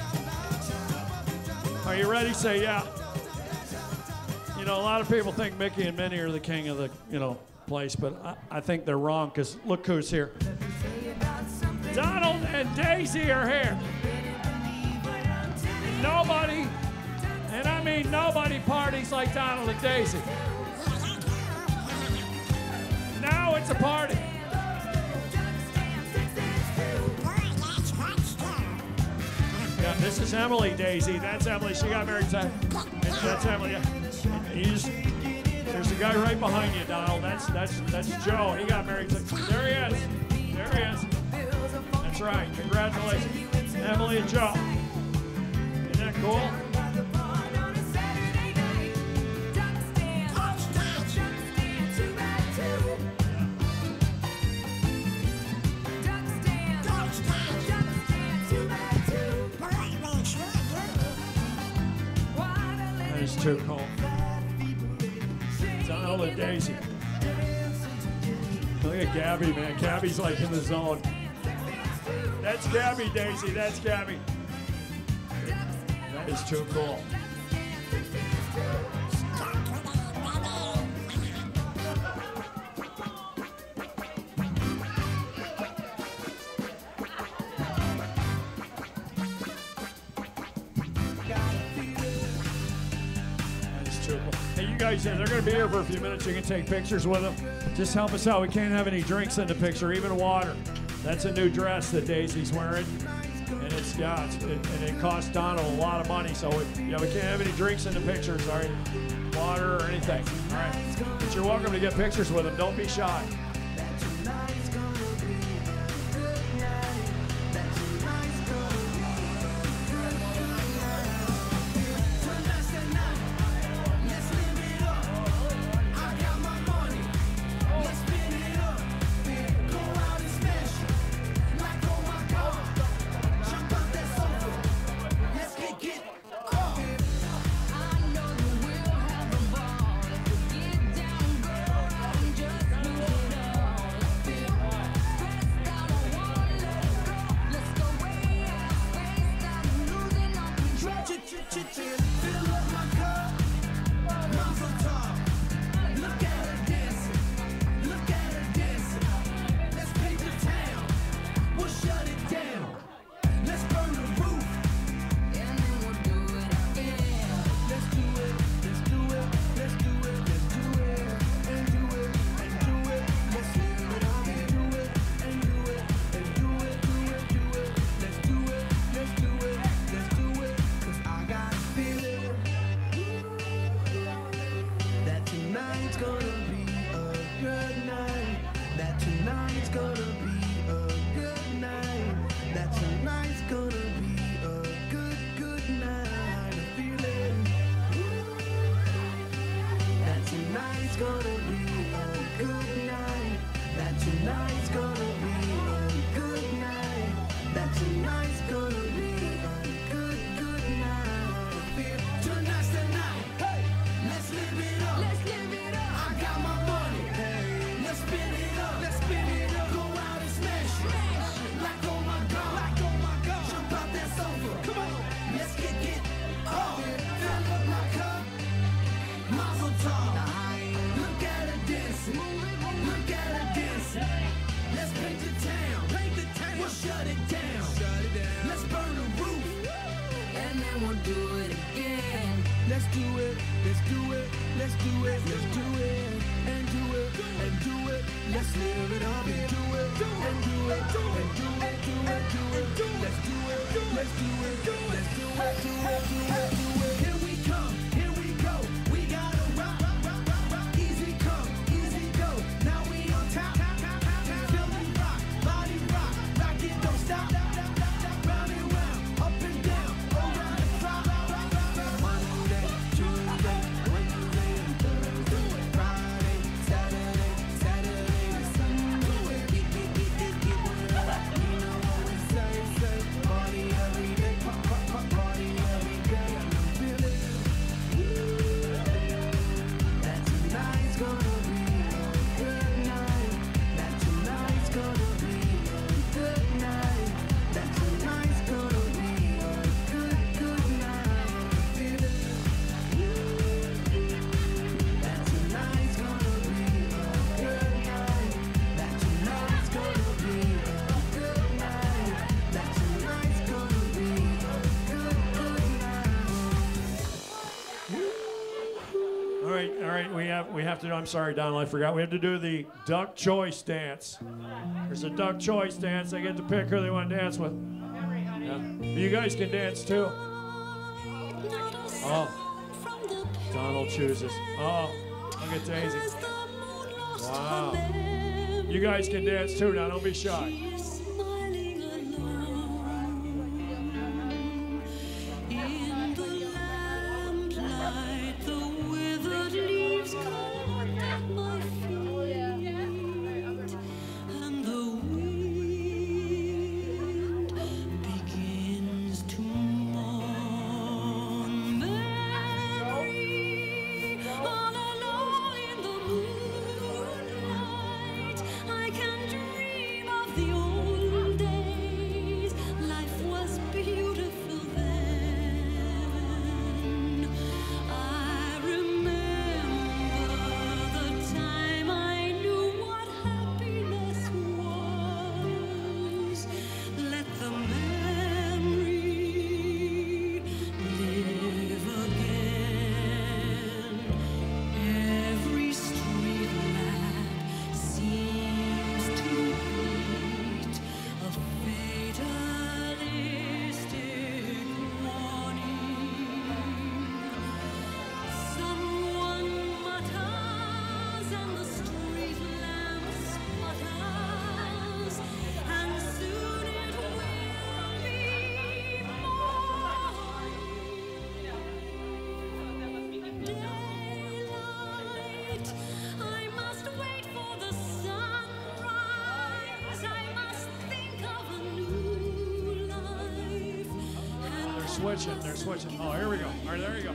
Are you ready? Say yeah. You know, a lot of people think Mickey and Minnie are the king of the, you know, place, but I, I think they're wrong because look who's here. Donald and Daisy are here. Nobody, and I mean nobody, parties like Donald and Daisy. Now it's a party. Yeah, this is Emily, Daisy. That's Emily. She got married today. That's Emily. You just, there's a guy right behind you, Donald. That's that's that's Joe. He got married today. There he is. There he is. That's right. Congratulations, Emily and Joe. Isn't that cool? That is too cool. Donald and Daisy. Look at Gabby, man. Gabby's like in the zone. That's Gabby, Daisy. That's Gabby. That is too cool. They're going to be here for a few minutes. You can take pictures with them. Just help us out. We can't have any drinks in the picture, even water. That's a new dress that Daisy's wearing, and it's yeah, it's, it, and it cost Donald a lot of money. So we, yeah, we can't have any drinks in the pictures. All right, water or anything. All right, but you're welcome to get pictures with them. Don't be shy. right, we have we have to do. I'm sorry, Donald, I forgot. We have to do the duck choice dance. There's a duck choice dance. They get to pick who they want to dance with. Yeah. You guys can dance too. Oh, Donald chooses. Oh, look at Daisy. Wow. You guys can dance too now. Don't be shy. Switching, they're switching. Oh, here we go. All right, there you go.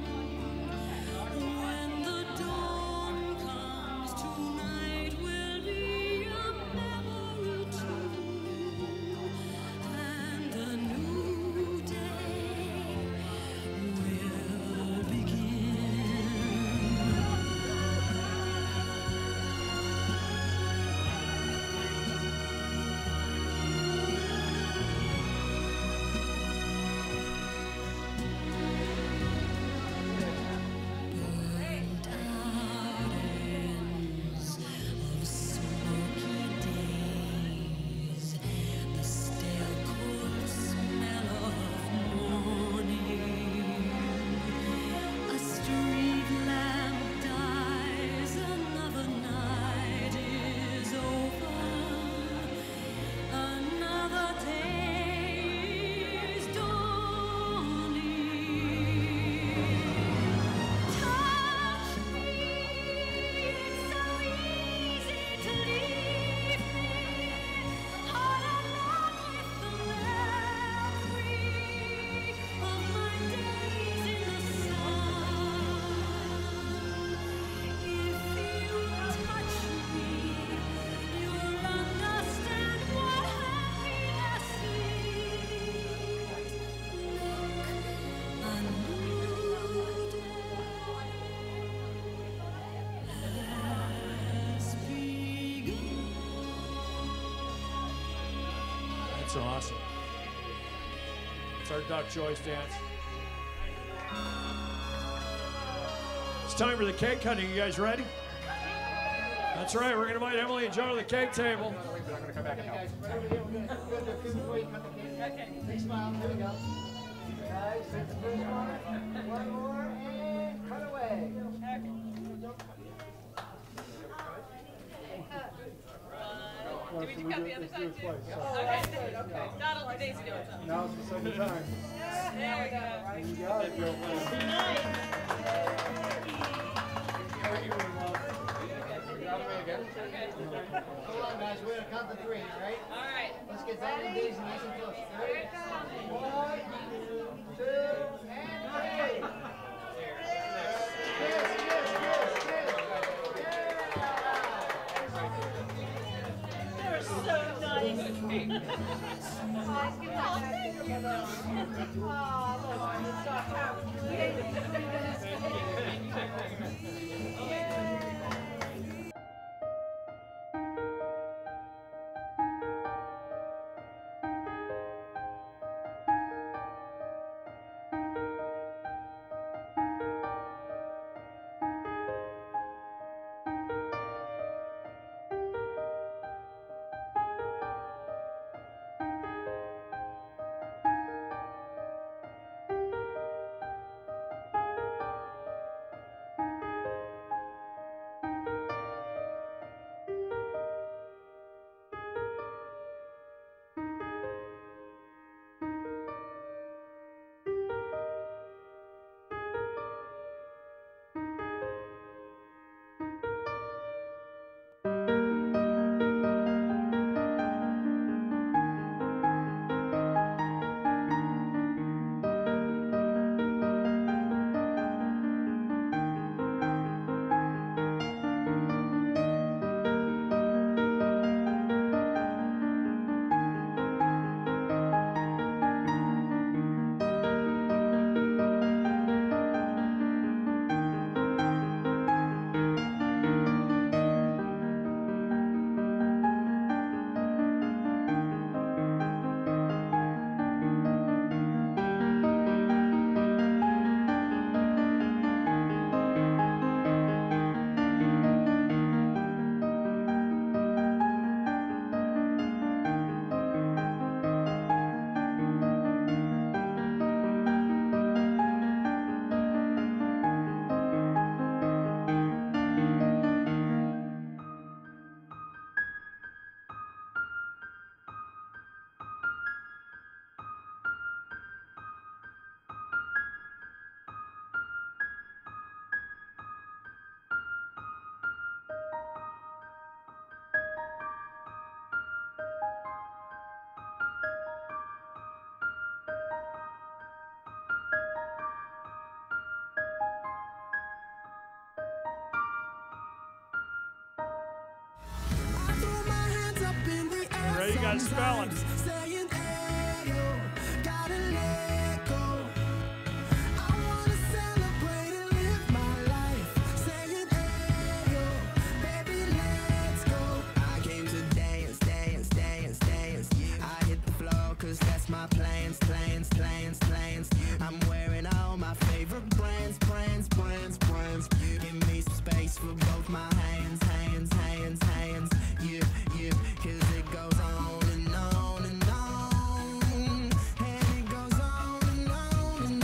That's awesome. It's our duck choice dance. It's time for the cake cutting. You guys ready? That's right. We're going to invite Emily and Joe to the cake table. Okay, big smile. Here we go. Guys, take the first one. One more, and cut away. Uh, did we cut the other side too? Okay, okay. Donald and Daisy do it. Now it's the second time. There we go. You got it, Joe. Hold on, guys. We're going to count to three, all right? All right. Let's get Donald and Daisy nice and close. Ready? One, two, and three. Yes, yes, yes, yes. They're so nice. gotta spell it. Saying, ayo, gotta let go. I wanna celebrate and live my life. Saying, ayo, baby, let's go. I came to dance, dance, dance, dance. I hit the floor cause that's my plans, plans, plans, plans. I'm wearing all my favorite brands, brands, brands, brands. Give me some space for both my hands, hands, hands, hands. Yeah, yeah, cause it goes on and on and on. And it goes on and on and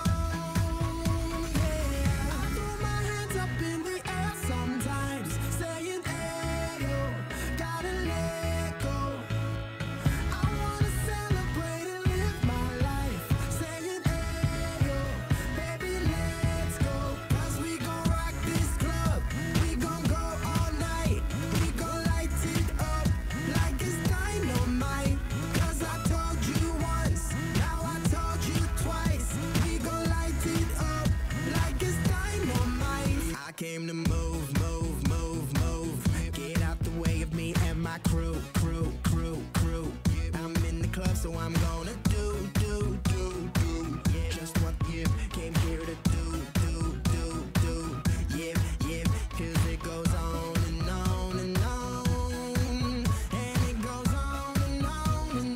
on. Yeah, I throw my hands up in the air sometimes, saying, ayo, gotta let go. I wanna celebrate and live my life, saying, ayo, baby, let's go. Cause we gon' rock this club, we gon' go all night, we gon' light it up like it's dynamite. Cause I told you once, now I told you twice, we gon' light it up like it's dynamite. I came to move, move, move, move. Get out the way of me and my crew, crew, crew, crew. I'm in the club, so I'm gonna do, do, do, do. Yeah, just what you came here to do, do, do, do. Yeah, yeah, cause it goes on and on and on. And it goes on and on and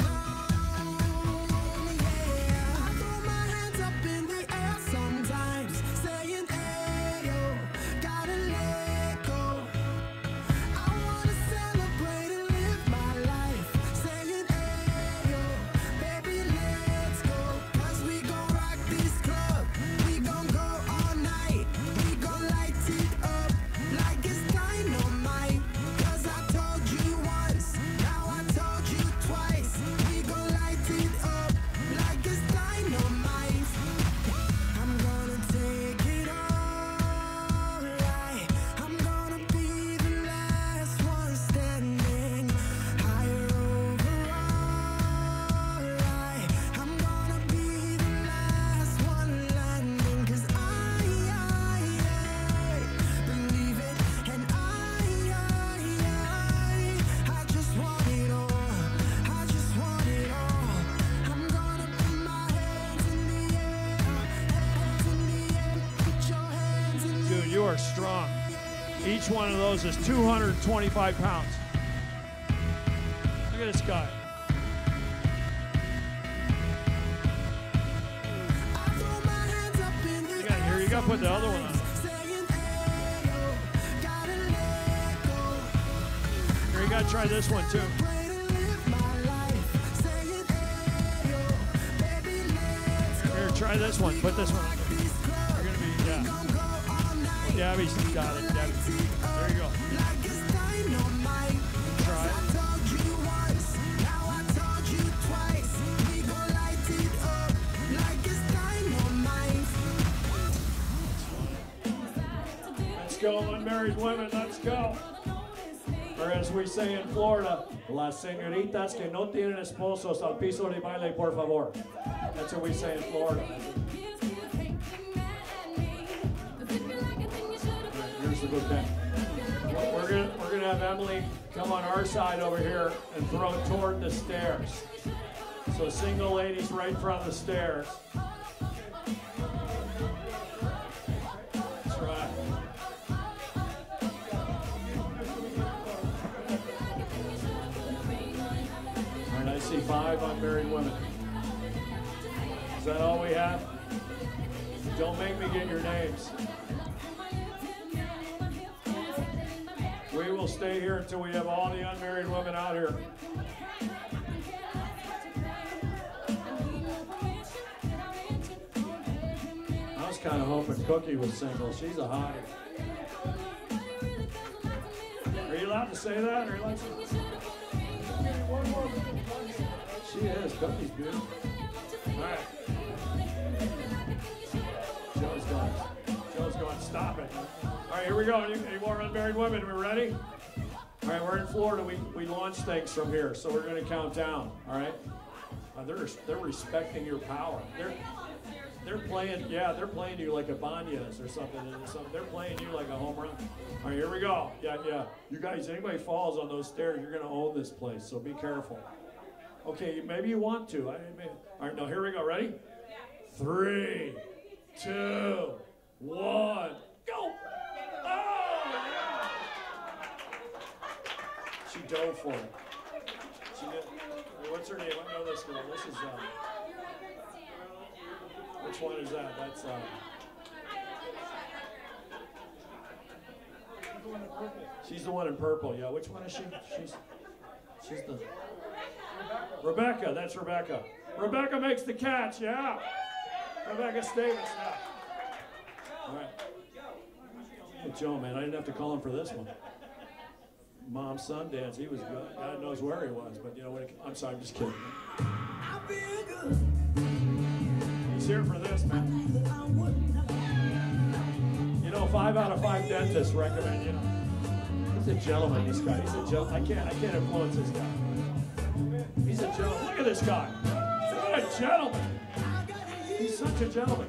on. Yeah, I throw my hands up in the air sometimes, saying, ayo, gotta let go. I wanna celebrate and live my life, saying, ayo, baby, let's go. Cause we gon' rock this club, we gon' go all night, we gon' light it up like it's dynamite. Cause I told you once, now I told you twice, we gon' light it up like it's dynamite. I'm gonna take it all right. I'm gonna be the last one standing, higher over all right. I'm gonna be the last one landing. Cause I, I, I believe it. And I, I, I, I just want it all. I just want it all. I'm gonna put my hands in the air, hands in the air. Put your hands in the air. Dude, you are strong. Each one of those is two hundred twenty-five pounds. Look at this guy. You got, here, you got to put the other one on. Here, you got to try this one too. Here, try this one. Put this one on. You're going to be, yeah. Gabby's got it. Gabby. There you go. Try it. Let's go, unmarried women. Let's go. Or as we say in Florida, las señoritas que no tienen esposos al piso de baile, por favor. That's what we say in Florida. Here's the good thing. We're gonna we're gonna have Emily come on our side over here and throw it toward the stairs. So single ladies right in front of the stairs. That's right. All right, I see five unmarried women. Is that all we have? Don't make me get your names. We will stay here until we have all the unmarried women out here. I was kind of hoping Cookie was single. She's a hottie. Are you allowed to say that? Are you allowed to? She is. Cookie's beautiful. All right. Joe's going. Joe's going. Stop it. All right, here we go. Any, any more unmarried women? Are we ready? All right, we're in Florida. We, we launch things from here, so we're going to count down. All right? Uh, they're they're respecting your power. They're They're playing, yeah, they're playing you like a Banyas or something, or something. They're playing you like a home run. All right, here we go. Yeah, yeah. You guys, anybody falls on those stairs, you're gonna own this place, so be careful. Okay, maybe you want to. I, maybe. All right, now here we go. Ready? Three, two, one, go! Oh, yeah! She dove for it. She did. What's her name? I know this girl. This is. Uh, which one is that? That's. Uh, she's the one in purple. Yeah. Which one is she? She's. She's the. Rebecca. That's Rebecca. Rebecca makes the catch. Yeah. Rebecca Stevens. Yeah. All right. Hey, Joe, man, I didn't have to call him for this one. Mom's son dance, he was good. God knows where he was, but you know, when it, I'm sorry, I'm just kidding. He's here for this, man. You know, five out of five dentists recommend, you know. He's a gentleman, this guy. He's a gentleman. I can't, I can't influence this guy. He's a gentleman. Look at this guy. What a gentleman. He's such a gentleman.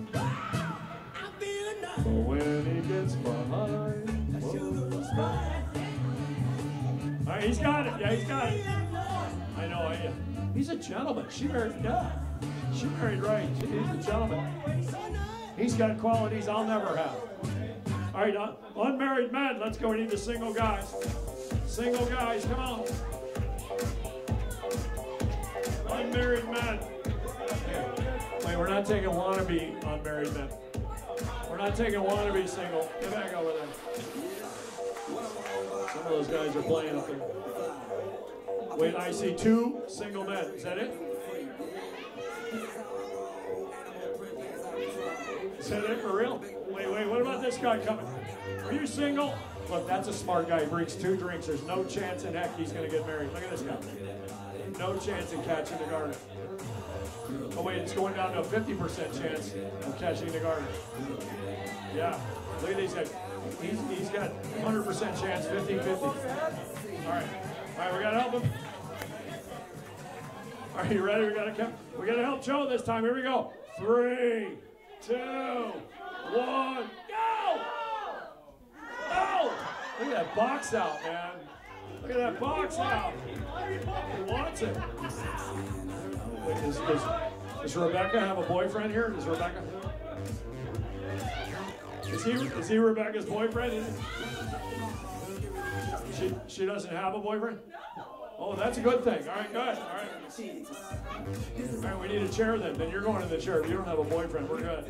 But when he gets behind, all right, he's got it. Yeah, he's got it. I know. I, he's a gentleman. She married, yeah. She married right. She, he's a gentleman. He's got qualities I'll never have. All right, uh, unmarried men. Let's go. We need the single guys. Single guys, come on. Unmarried men. Wait, we're not taking wannabe unmarried men. We're not taking wannabe single. Get back over there. Some of those guys are playing up there. Wait, I see two single men. Is that it? Is that it for real? Wait, wait, what about this guy coming? Are you single? Look, that's a smart guy. He brings two drinks. There's no chance in heck he's going to get married. Look at this guy. No chance in catching the garden. Oh, wait, it's going down to a fifty percent chance of catching the garden. Yeah, look at these guys. He's, he's got one hundred percent chance, fifty fifty. All right, all right, we got to help him. Are you ready? We got to we got to help Joe this time. Here we go. Three, two, one, go! Oh! Look at that box out, man. Look at that box out. He wants it. Wait, does, does, does Rebecca have a boyfriend here? Does Rebecca? Is he, is he Rebecca's boyfriend? Is she, she doesn't have a boyfriend? Oh, that's a good thing. All right, good. All right. All right, we need a chair then. Then you're going to the chair. If you don't have a boyfriend, we're good.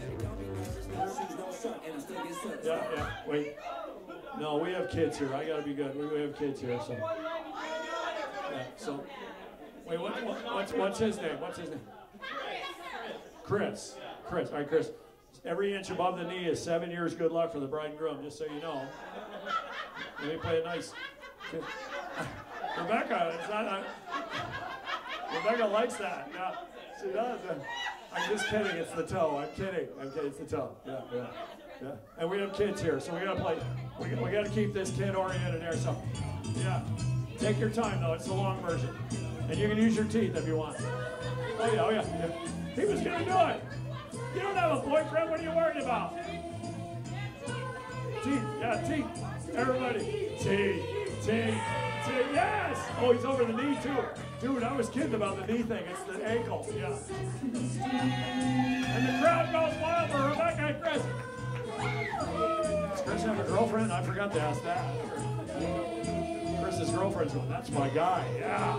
Yeah, yeah. Wait. No, we have kids here. I got to be good. We, we have kids here, so. Yeah, so. Wait, what, what, what's, what's his name? What's his name? Chris. Chris. All right, Chris. Every inch above the knee is seven years good luck for the bride and groom, just so you know. Let me play a nice... Rebecca, it's not... Uh, Rebecca likes that. Yeah, she does. I'm just kidding. It's the toe. I'm kidding. I'm kidding. It's the toe. Yeah, yeah, yeah. And we have kids here, so we got to play... We, we got to keep this kid oriented here, so... Yeah. Take your time, though. It's the long version. And you can use your teeth if you want. Oh, yeah, oh, yeah. yeah. He was going to do it. You don't have a boyfriend. What are you worried about? Teeth. Yeah, teeth. Everybody. Teeth. Teeth. Teeth. Yes. Oh, he's over the knee, too. Dude, I was kidding about the knee thing. It's the ankle. Yeah. And the crowd goes wild for Rebecca and Chris. Does Chris have a girlfriend? I forgot to ask that. Chris's girlfriend's going, that's my guy. Yeah.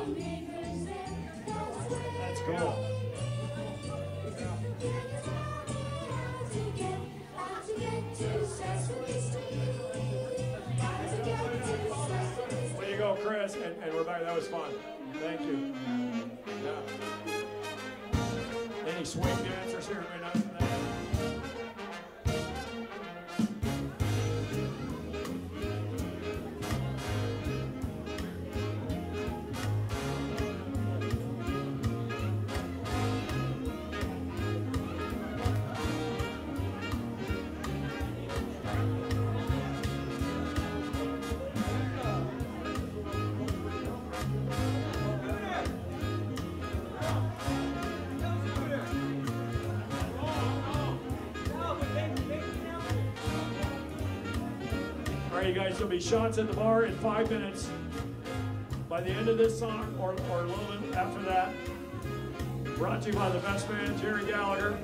That's cool. Way you go, Chris and, and Rebecca. That was fun. Thank you. Yeah. Any swing dancers here right now? All right, you guys, there'll be shots at the bar in five minutes. By the end of this song, or, or a little bit after that, brought to you by the best man, Jerry Gallagher.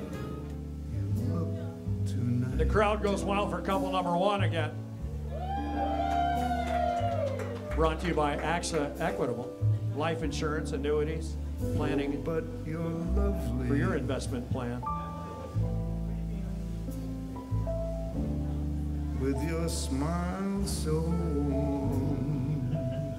And the crowd goes wild for couple number one again. Brought to you by AXA Equitable, life insurance, annuities, planning but you're lovely for your investment plan. With your smile so warm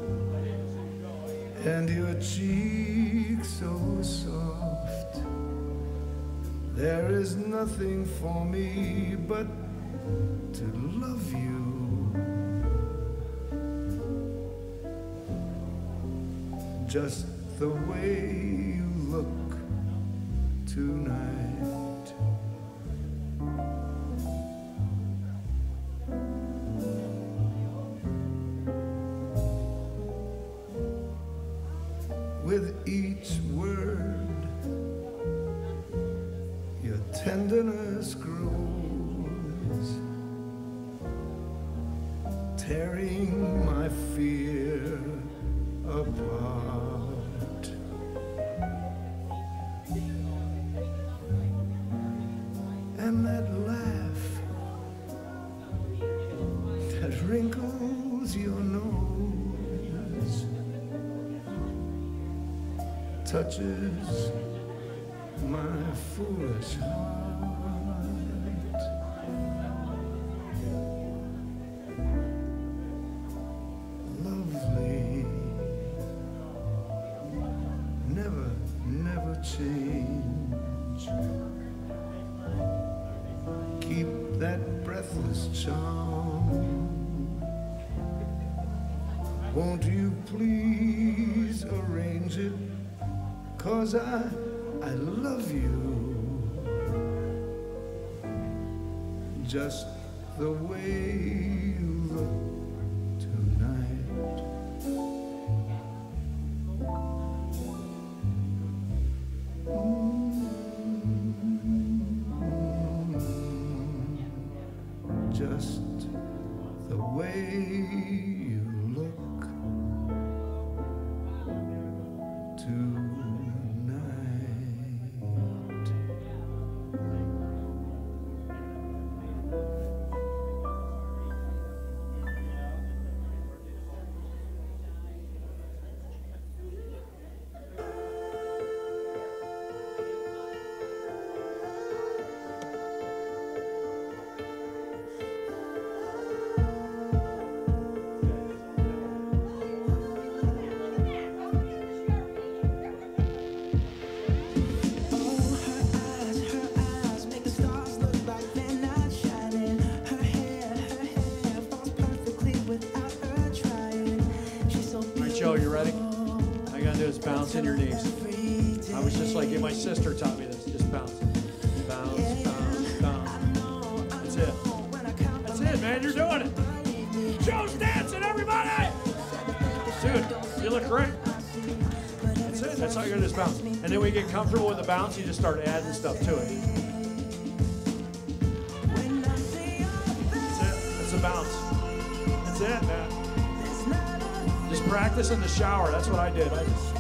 and your cheek so soft, there is nothing for me but to love you. Just the way you look tonight. With each word, your tenderness grows, tearing my fear apart. And that laugh that wrinkles your nose touches my foolish heart. Lovely, never, never change. Keep that breathless charm. Won't you please arrange it? 'Cause I, I love you just the way you look tonight. Mm, just the way you look tonight. Joe, you ready? All you gotta do is bounce in your knees. I was just like, yeah, my sister taught me this. Just bounce. Bounce, bounce, bounce. That's it. That's it, man. You're doing it. Joe's dancing, everybody! Dude, you look great. That's it. That's how you're gonna just bounce. And then when you get comfortable with the bounce, you just start adding stuff to it. That's it. That's a bounce. That's it, man. Just practice in the shower. That's what I did. I just...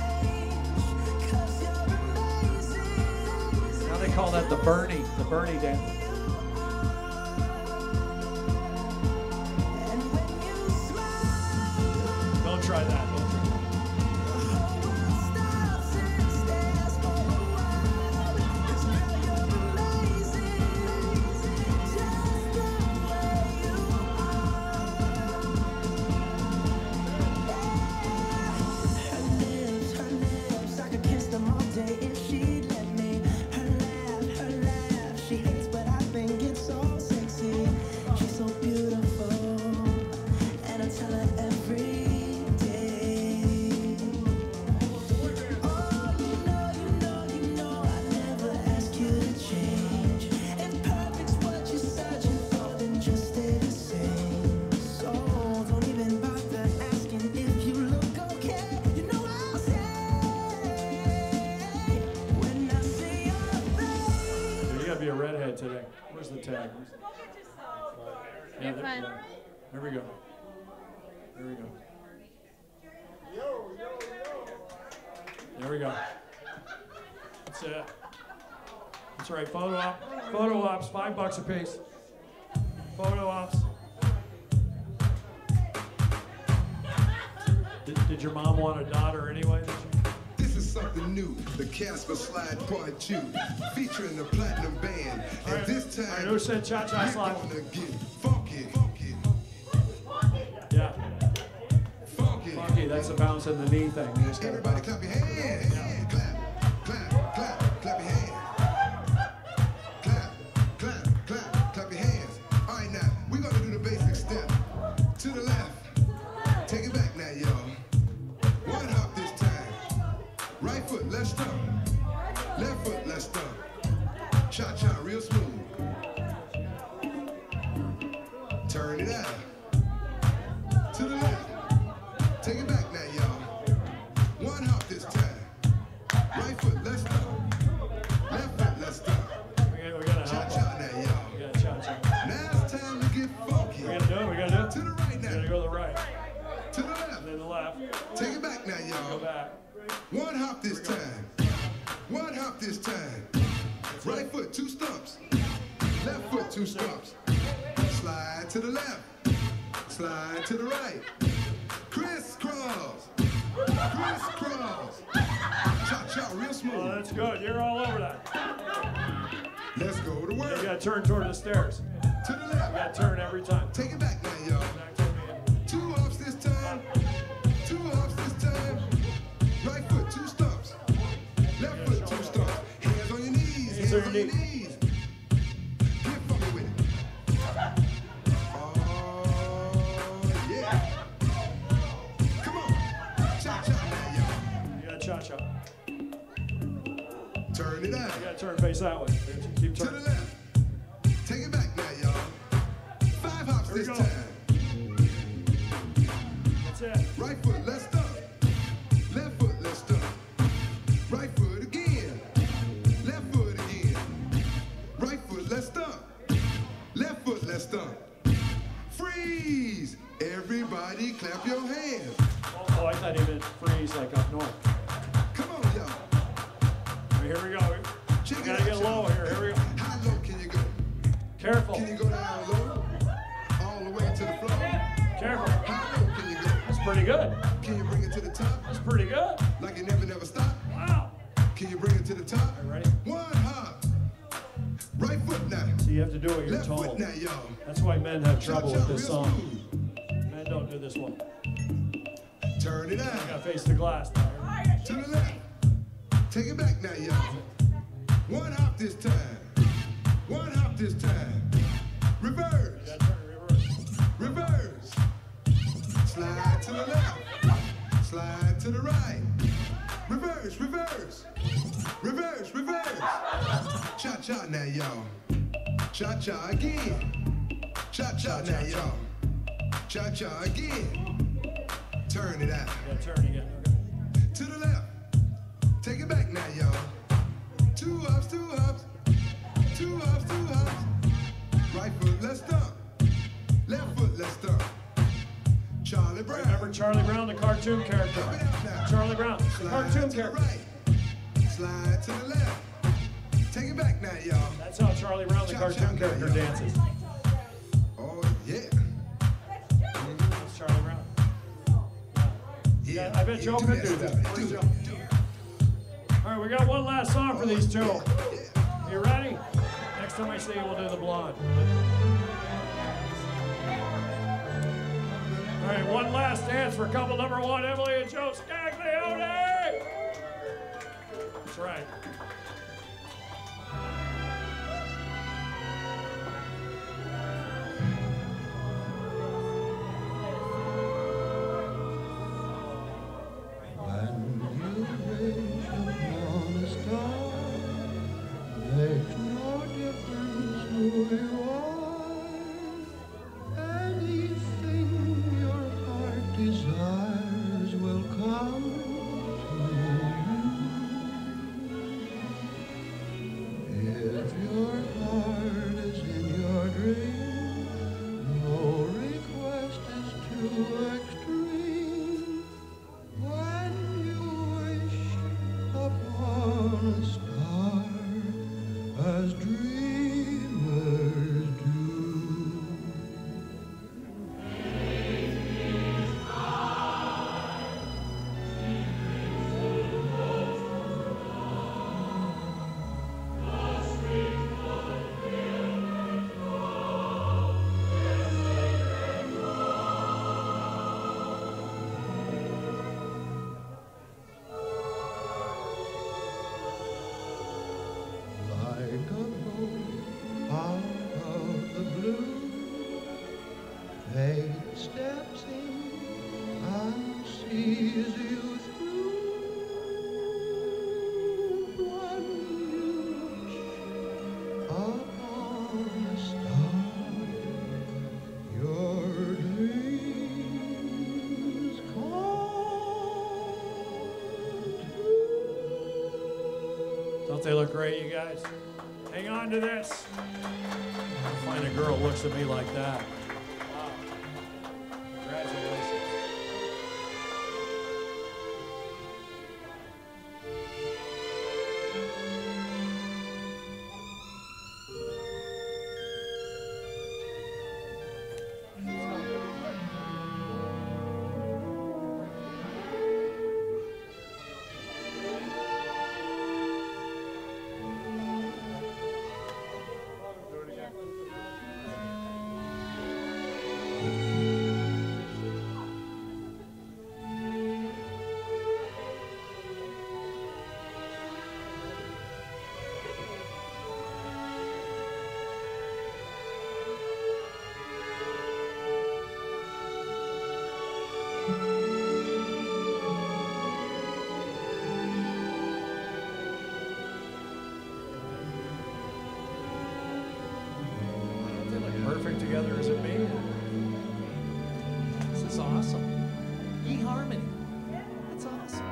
Now they call that the Bernie, the Bernie dance. Don't try that. Don't try that. Be a redhead today. Where's the tag? Yeah, there, there we go. There we go. There we go. That's it. That's right. Photo op. Photo ops. Five bucks a piece. Photo ops. Did, did your mom want a daughter anyway? This is something new. The Casper Slide Part Two, featuring the Platinum Band. And right. this time, All right, who said cha-cha slide? we're gonna get funky. Funky. Yeah. Funky. Funky. That's the bounce in the knee thing. You just gotta Everybody bounce. clap your hands. Yeah. Clap, clap, clap, clap your hands. Clap, clap, clap, clap your hands. All right, now, we're gonna do the basic step. To the left. Take it back now, y'all. One hop this time. Right foot, let's stomp. Left foot, let's stomp. Cha-cha, real smooth. Turn it out. To the left. Take it back now, y'all. One hop this time. Right foot, let's stomp. Left foot, let's stomp. We gotta, we gotta Cha-cha now, y'all. We gotta cha-cha. Now it's time to get funky. We gotta do it. We gotta do it. To the right now. We gotta go to the right. To the left. And then the left. Take it back now, y'all. Go back. One hop this time. One hop this time. Right foot, two stumps. Left foot, two stumps. Slide to the left. Slide to the right. Crisscross. Crisscross. Cha-cha, real smooth. Oh, that's good. You're all over that. Let's go to work. You gotta turn toward the stairs. To the left. You gotta turn every time. Take it back now, y'all. Back toward me. Two hops this time. Two hops this time. Right foot, two stumps. Left foot, two stumps. Hands on your knees. Hands on your knees. Get funky with it. Oh, yeah. Come on. Cha-cha now, y'all. You gotta cha-cha. Turn it out. You gotta turn face that way. Keep To the turning. left. Take it back now, y'all. Five hops Here we this go. time. That's it. Right foot, let's stomp. Left foot, let's stomp. Right foot again. Left foot again. Right foot, let's stomp. Left foot, let's stomp. Freeze! Everybody clap your hands. Oh, oh, I thought he meant freeze like up north. Come on, y'all. All right, here we go. Check We it gotta out, get low y'all. here. Here we go. How low can you go? Careful. Can you go down low? All the way to the floor? Careful. How low can you go? That's pretty good. Can you bring it to the top? That's pretty good. Like it never, never stop? Wow. Can you bring it to the top? All right, ready? One hop. Right foot now. So you have to do what you're Left foot told. now, y'all. That's why men have trouble Cha-cha, with this real song. smooth. Men don't do this one. Turn it You out. gotta face the glass now. To the left. Take it back now, y'all. One hop this time. One hop this time. Reverse. You gotta turn reverse. Reverse. Slide to the left. Slide to the right. Reverse, reverse. Reverse, reverse. Cha-cha now, y'all. Cha-cha again. Cha-cha now, y'all. Cha-cha again. Turn it out. You gotta turn again. Okay. To the left. Take it back now, y'all. Two hops, two hops. Two hops, two hops. Right foot, let's stomp. Left foot, let's stomp. Charlie Brown. Remember Charlie Brown, the cartoon character? Up and out now. Charlie Brown, the Slide cartoon to the character. right. Slide to the left. Take it back now, y'all. That's how Charlie Brown, the Cha-cha cartoon now, character, y'all. dances. Oh, yeah. That's Charlie Brown. Yeah. I bet Joe do could that do stuff. that. Do Where's it. Joe? All right, we got one last song for these two. You ready? Next time I see you, we'll do the blonde. All right, one last dance for couple number one, Emily and Joe Scaglione. That's right. Makes no difference who you are. Anything your heart desires will come to you. Don't they look great, you guys? Hang on to this. I'll find a girl who looks at me like that. Wow. Congratulations. They look perfect together as a band. This is awesome. E-harmony. That's awesome.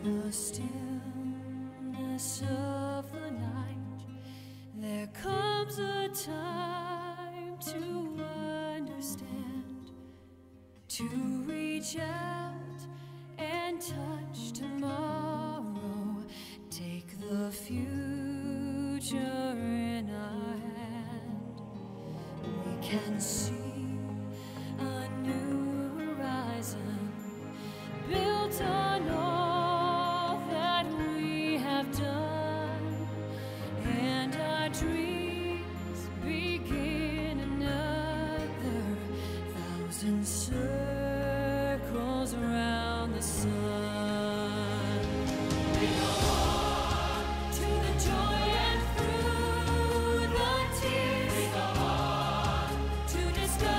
the stillness of the night, there comes a time to understand, to reach out and touch tomorrow, take the future in our hand. We can see a new horizon built on all that we have done, and our dreams begin another thousand circles around the sun. We go on to the joy and through the tears. We go on to discover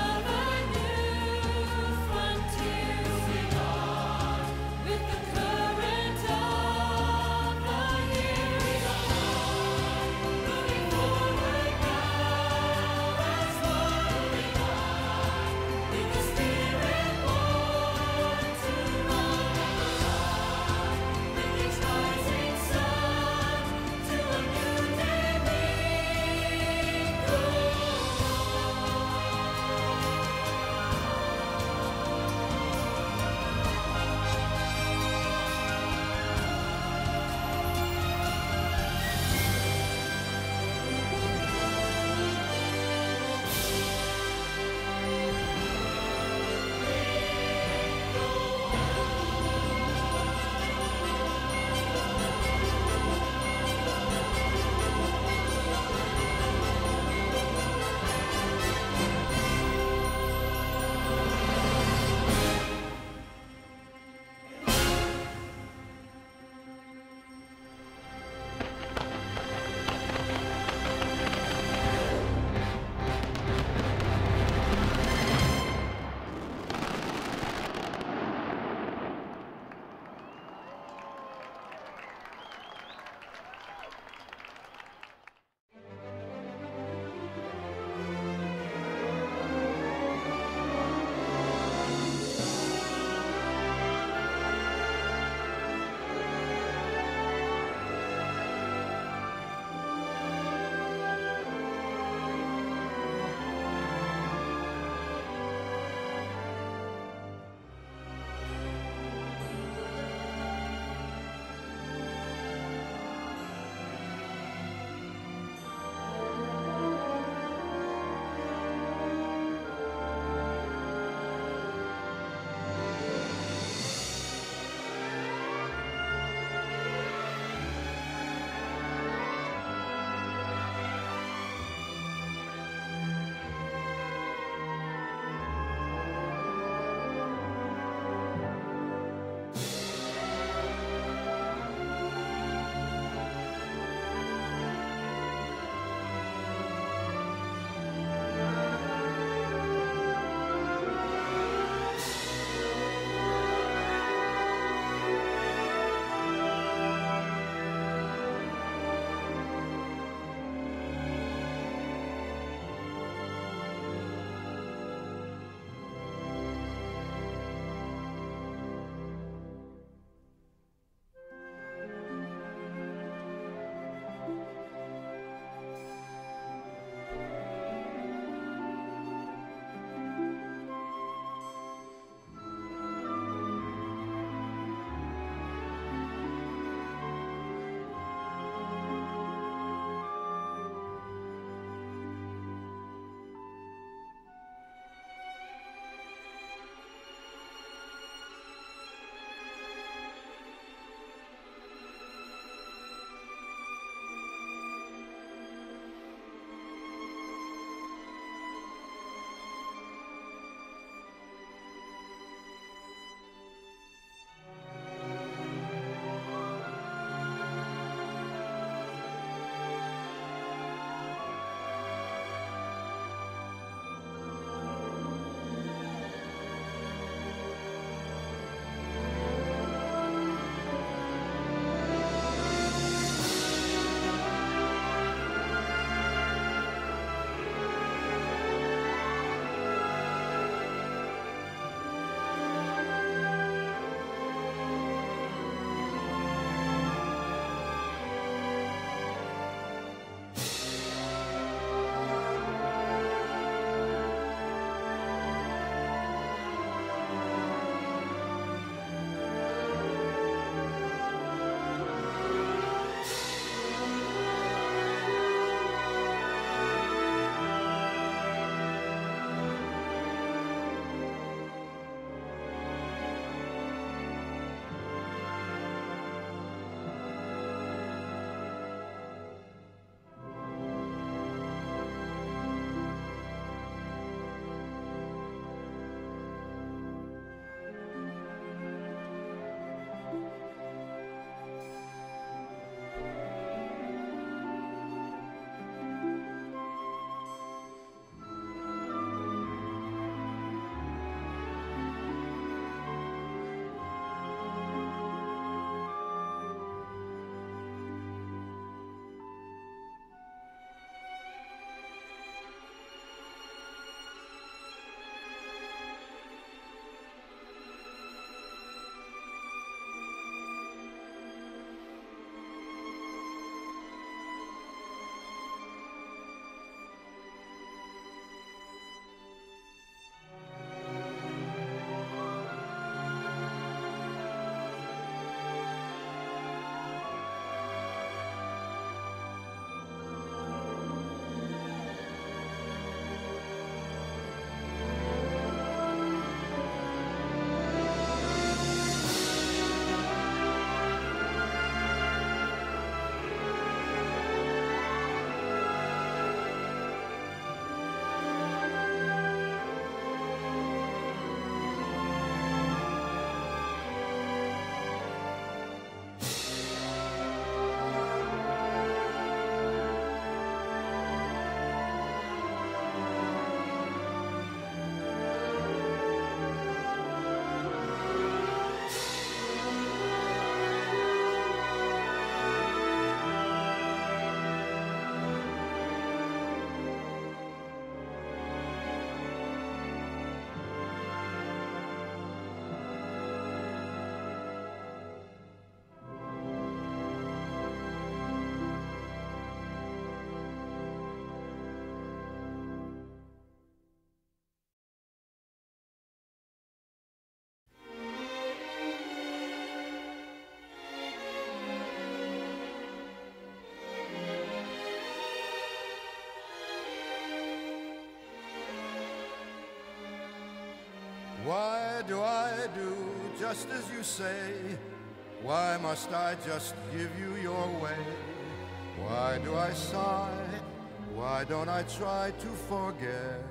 Why do I do just as you say? Why must I just give you your way? Why do I sigh? Why don't I try to forget?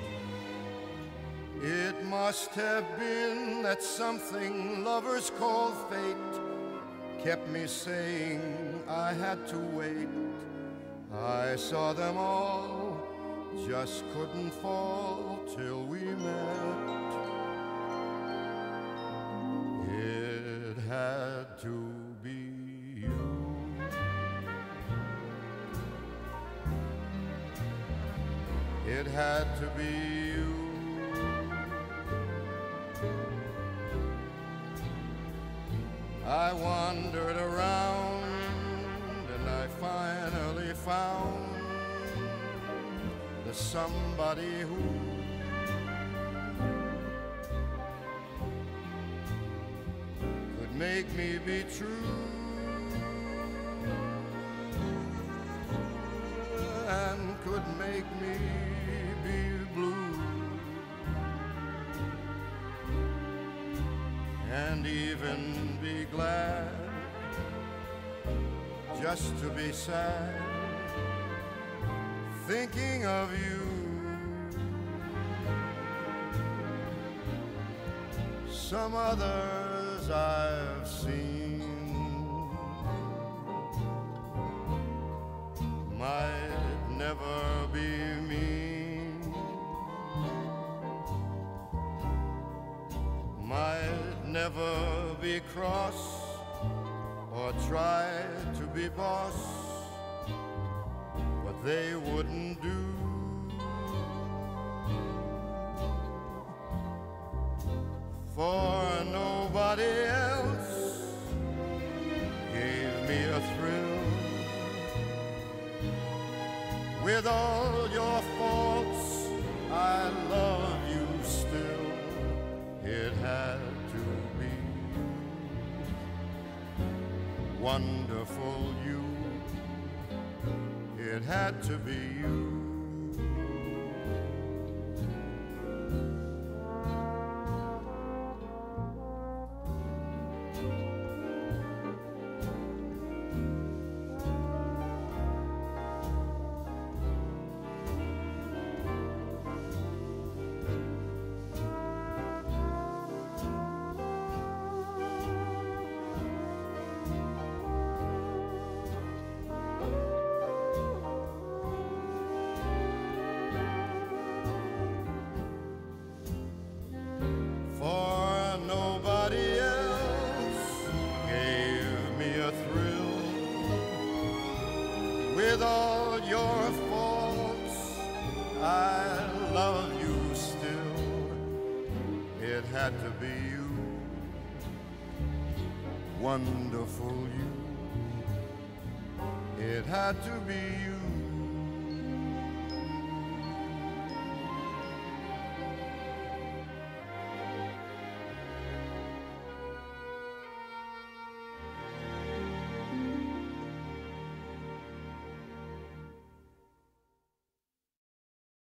It must have been that something lovers call fate kept me saying I had to wait. I saw them all, just couldn't fall till we met. It had to be you. It had to be you. I wandered around and I finally found the somebody who could make me be true and could make me be blue and even be glad just to be sad thinking of you. Some others I've seen might never be mean, might never be cross or try to be boss, but they wouldn't do. For nobody else gave me a thrill. With all your faults, I love you still. It had to be wonderful you. It had to be you. With all your faults, I love you still. It had to be you, wonderful you. It had to be you.